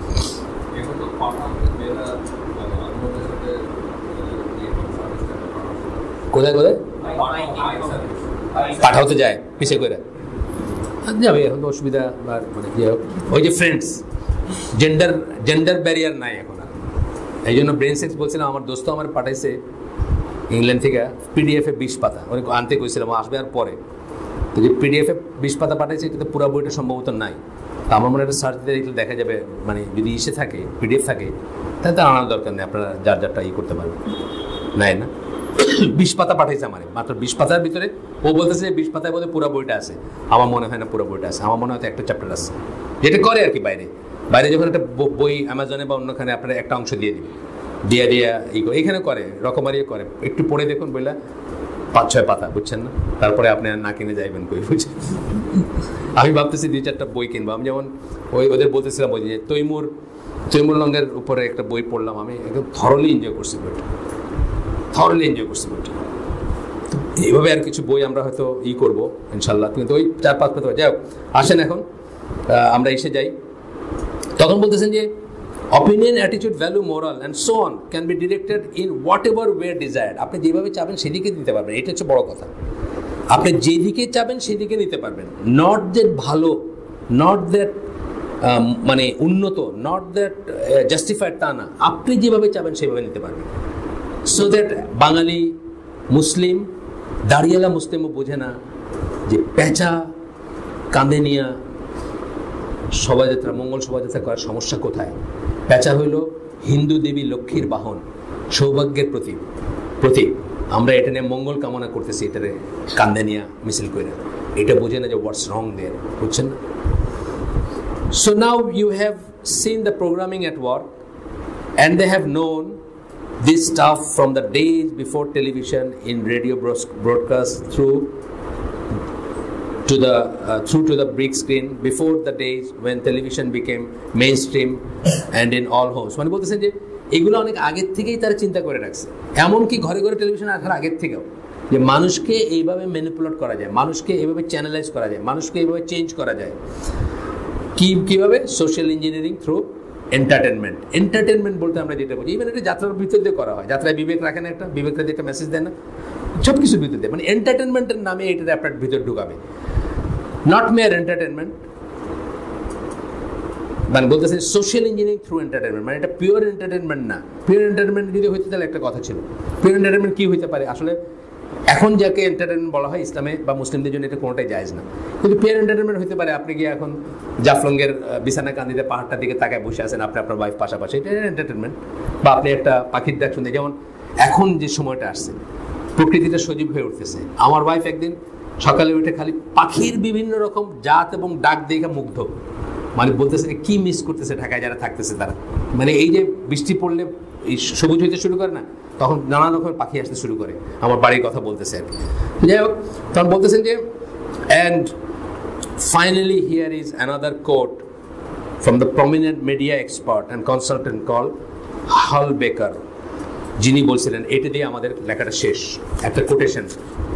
কোথায় কোথায় পাঠাতে যায় পিছিয়ে করে যাবে, এখন তো অসুবিধা। মানে ওই যে ফ্রেন্ডস, জেন্ডার ব্যারিয়ার নাই এখন আর। এই জন্য ব্রেন সেক্স বলছিলাম, আমার দোস্ত আমার পাঠাইছে ইংল্যান্ড থেকে পিডিএফে 20 পাতা, অনেক আনতে কইছিলাম, আসবে আর পরে। তো যে পিডিএফে 20 পাতা পাঠাইছে, এটাতে পুরো বইটা সম্ভবত নাই। তো আমার মনে একটা সার্চ দিয়ে দেখলে দেখা যাবে, মানে যদি থাকে পিডিএফ থাকে, তাহলে তো আনার দরকার নেই, আপনারা যার যারটা করতে পারবেন। নাই না 20 পাতা পাঠাইছে আমার, মাত্র 20 পাতার ভিতরে ও বলতেছে 20 পাতায় বোধহয় পুরো বইটা আছে। আমার মনে হয় না পুরো বইটা আছে, আমার মনে হয় একটা চ্যাপ্টার আছে, যেটা করে আর কি। বাইরে যখন একটা বই অ্যামাজনে বা অন্যখানে আপনারা একটা অংশ দিয়ে দিবে, দিয়া এখানে করে রকমারি করে, একটু পড়ে দেখুন বইলা 5-6 পাতা, বুঝছেন না? তারপরে আপনি আর না কিনে যাইবেন কই, বুঝছেন? আমি ভাবতেছি 2-4টা বই কিনবো। আমি যেমন ওদের বলতেছিলাম, ওই যে তৈমুর লঙ্গের উপরে একটা বই পড়লাম, আমি একদম থরলি এনজয় করছি বইটা। এইভাবে আর কিছু বই আমরা হয়তো করবো ইনশাল্লাহ, কিন্তু ওই 4-5 পাতা। যাই হোক, আসেন এখন আমরা এসে যাই। তখন বলতেছেন যে opinion, attitude, value, moral and so on can be directed in whatever way desired. আপনি যেভাবে চাবেন সেদিকে দিতে পারবেন, এটা হচ্ছে বড় কথা। আপনি যেদিকে চাবেন সেদিকে নিতে পারবেন। নট দ্যাট ভালো, নট দ্যাট মানে উন্নত, নট দ্যাট জাস্টিফাইড, তা না। আপনি যেভাবে চাবেন সেভাবে নিতে পারবেন। সো দ্যাট বাঙালি মুসলিম, দাঁড়িয়ালা মুসলিমও বোঝে না যে পেঁচা কাঁধে নিয়ে শোভাযাত্রা, মঙ্গল শোভাযাত্রা করার সমস্যা কোথায়। পেঁচা হইল হিন্দু দেবী লক্ষ্মীর বাহন, সৌভাগ্যের প্রতীক। আমরা এটা নিয়ে মঙ্গল কামনা করতেছি, এটারে কাঁধে নিয়ে মিছিল করে, এটা বোঝে না যে হোয়াটস রং দেয়ার, বুঝছেন না? So now you have seen the programming at work and they have known this stuff from the days before television, in radio broadcast, through to the big screen, before the days when television became mainstream and in all homes. মানে বলতেছেন যে এগুলো অনেক আগের থেকেই তারা চিন্তা করে রাখছে, এমনকি ঘরে ঘরে টেলিভিশন আসার আগের থেকেও, যে মানুষকে এইভাবে ম্যানিপুলেট করা যায়, মানুষকে এইভাবে চ্যানেলাইজ করা যায়, মানুষকে এইভাবে চেঞ্জ করা যায়। কিভাবে? সোশ্যাল ইঞ্জিনিয়ারিং থ্রু এন্টারটেনমেন্ট বলতে আমরা যেটা বুঝি, ইভেন এটা যাত্রার ভিতর দিয়ে করা হয়। যাত্রায় বিবেক রাখেন, একটা বিবেকটা দিয়ে একটা মেসেজ দেয় না, সব কিছুর ভিতর দিয়ে, মানে এন্টারটেনমেন্টের নামে এটা আপনার ভিতর ঢুকাবে। নট মেয়ার এন্টারটেনমেন্ট, মানে বলতেছে সোশ্যাল ইঞ্জিনিয়ারিং থ্রু এন্টারটেনমেন্ট, মানে এটা পিওর এন্টারটেনমেন্ট না। পিওর এন্টারটেনমেন্ট যদি হইতে তাহলে একটা কথা ছিল। পিওর এন্টারটেনমেন্ট কি হইতে পারে আসলে? এখন যাকে এন্টারটেনমেন্ট বলা হয় ইসলামে বা মুসলিমদের জন্য এটা কোনোটাই জায়েজ না। কিন্তু পিওর এন্টারটেনমেন্ট হতে পারে আপনি গিয়ে এখন জাফলংয়ের বিছানা কান্দিতে পাহাড়টার দিকে তাকায় বসে আছেন, আপনি আপনার ওয়াইফ পাশাপাশি, এটা এন্টারটেনমেন্ট। বা আপনি একটা পাখির ডাক শুনতে, যেমন এখন যে সময়টা আসছে প্রকৃতিটা সজীব হয়ে উঠতেছে। আমার ওয়াইফ একদিন সকালে উঠে খালি পাখির বিভিন্ন রকম জাত এবং ডাক দেখে মুগ্ধ, মানে বলতেছে যে কি মিস করতেছে ঢাকায় যারা থাকতেছে তারা। মানে এই যে বৃষ্টি পড়লে এই সবুজ হইতে শুরু করে না, তখন নানা রকমের পাখি আসতে শুরু করে, আমার বাড়ির কথা বলতেছে আর কি। যাই হোক, তখন বলতেছেন যে and finally here is another quote from the prominent media expert and consultant called Hal Becker, যিনি বলছিলেন, এটা দিয়ে আমাদের লেখাটা শেষ, একটা quotation.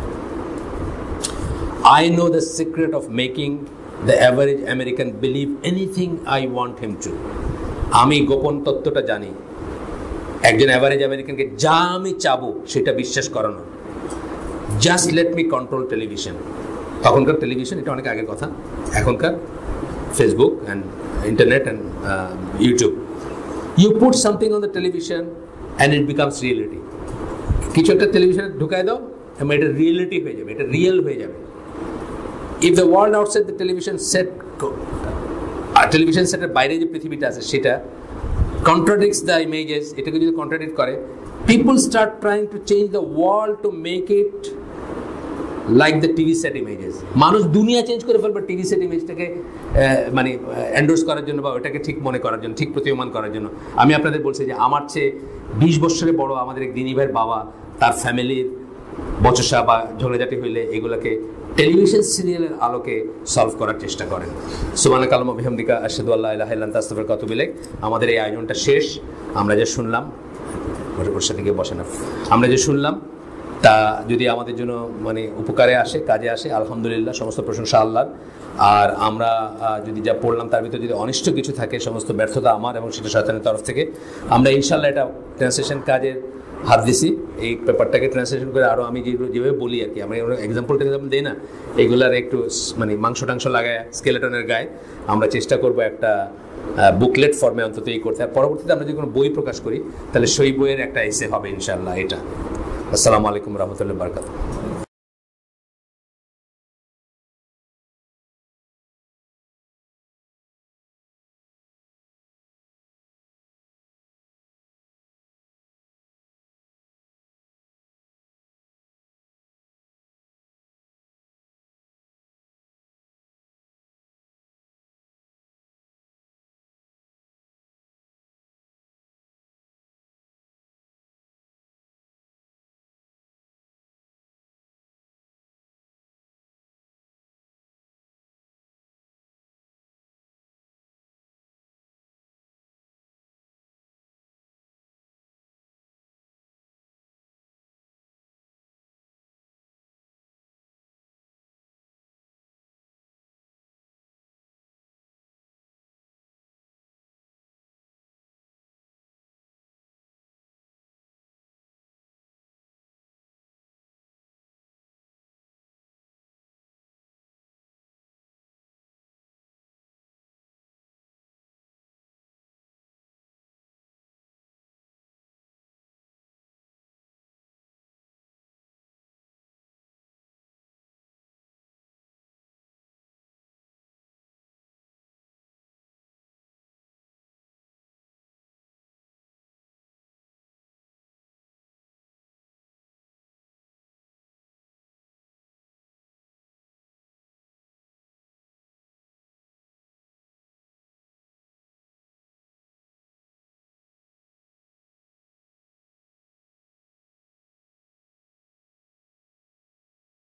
I know the secret of making the average American believe anything I want him to. আমি গোপন তত্ত্বটা জানি, একজন অ্যাভারেজ আমেরিকানকে যা আমি চাবো সেটা বিশ্বাস করানো। Just let me control television. তখনকার টেলিভিশন, এটা অনেক আগের কথা, এখনকার Facebook and internet and YouTube. You put something on the television and it becomes reality. কিছু একটা টেলিভিশনে ঢুকাই দাও এবং এটা রিয়েলিটি হয়ে যাবে, এটা রিয়েল হয়ে যাবে। If the world outside the television set, television সেটের বাইরে যে পৃথিবীটা আছে সেটা contradicts the images, এটাকে যদি contradict করে, people start trying to change the world to make it like the TV set images. মানুষ দুনিয়া চেঞ্জ করে ফেলবে টিভি সেট ইমেজটাকে মানে এন্ডোর্স করার জন্য বা ওটাকে ঠিক মনে করার জন্য, ঠিক প্রতীয়মান করার জন্য। আমি আপনাদের বলছি যে আমার চেয়ে 20 বছরের বড় আমাদের এক দিনী ভাইয়ের বাবা, তার ফ্যামিলির বচসা বা ঝগড়াঝাটি হইলে এগুলোকে টেলিভিশন সিরিয়ালের আলোকে সলভ করার চেষ্টা করেন। সুবহানাকা আল্লাহুম্মা ওয়া বিহামদিকা আশহাদু আল্লা ইলাহা ইল্লা আনতা আস্তাগফিরুকা ওয়া আতুবু ইলাইক। আমাদের এই আয়োজনটা শেষ। আমরা যে শুনলাম, ওর সাথে গিয়ে বসে না, আমরা যে শুনলাম তা যদি আমাদের জন্য মানে উপকারে আসে, কাজে আসে, আলহামদুলিল্লাহ, সমস্ত প্রশংসা আল্লাহর। আর আমরা যদি যা পড়লাম তার ভিতরে যদি অনিষ্ট কিছু থাকে, সমস্ত ব্যর্থতা আমার এবং সেটা শয়তানের তরফ থেকে। আমরা ইনশাআল্লাহ এটা ট্রান্সলেশন কাজের হাত দিছি, এই পেপারটাকে ট্রান্সলেশন করে আরও আমি যেভাবে বলি আর কি, আমি এক্সাম্পল দিই না, এইগুলার একটু মানে মাংস টাংস লাগায় স্কেলেটনের গায়ে আমরা চেষ্টা করব একটা বুকলেট ফর্মে অন্তত এই করতে। আর পরবর্তীতে আমরা যদি কোনো বই প্রকাশ করি তাহলে সেই বইয়ের একটা এসে হবে ইনশাআল্লাহ এটা। আসসালামু আলাইকুম রহমতুল্লাহ বারকাতুহু।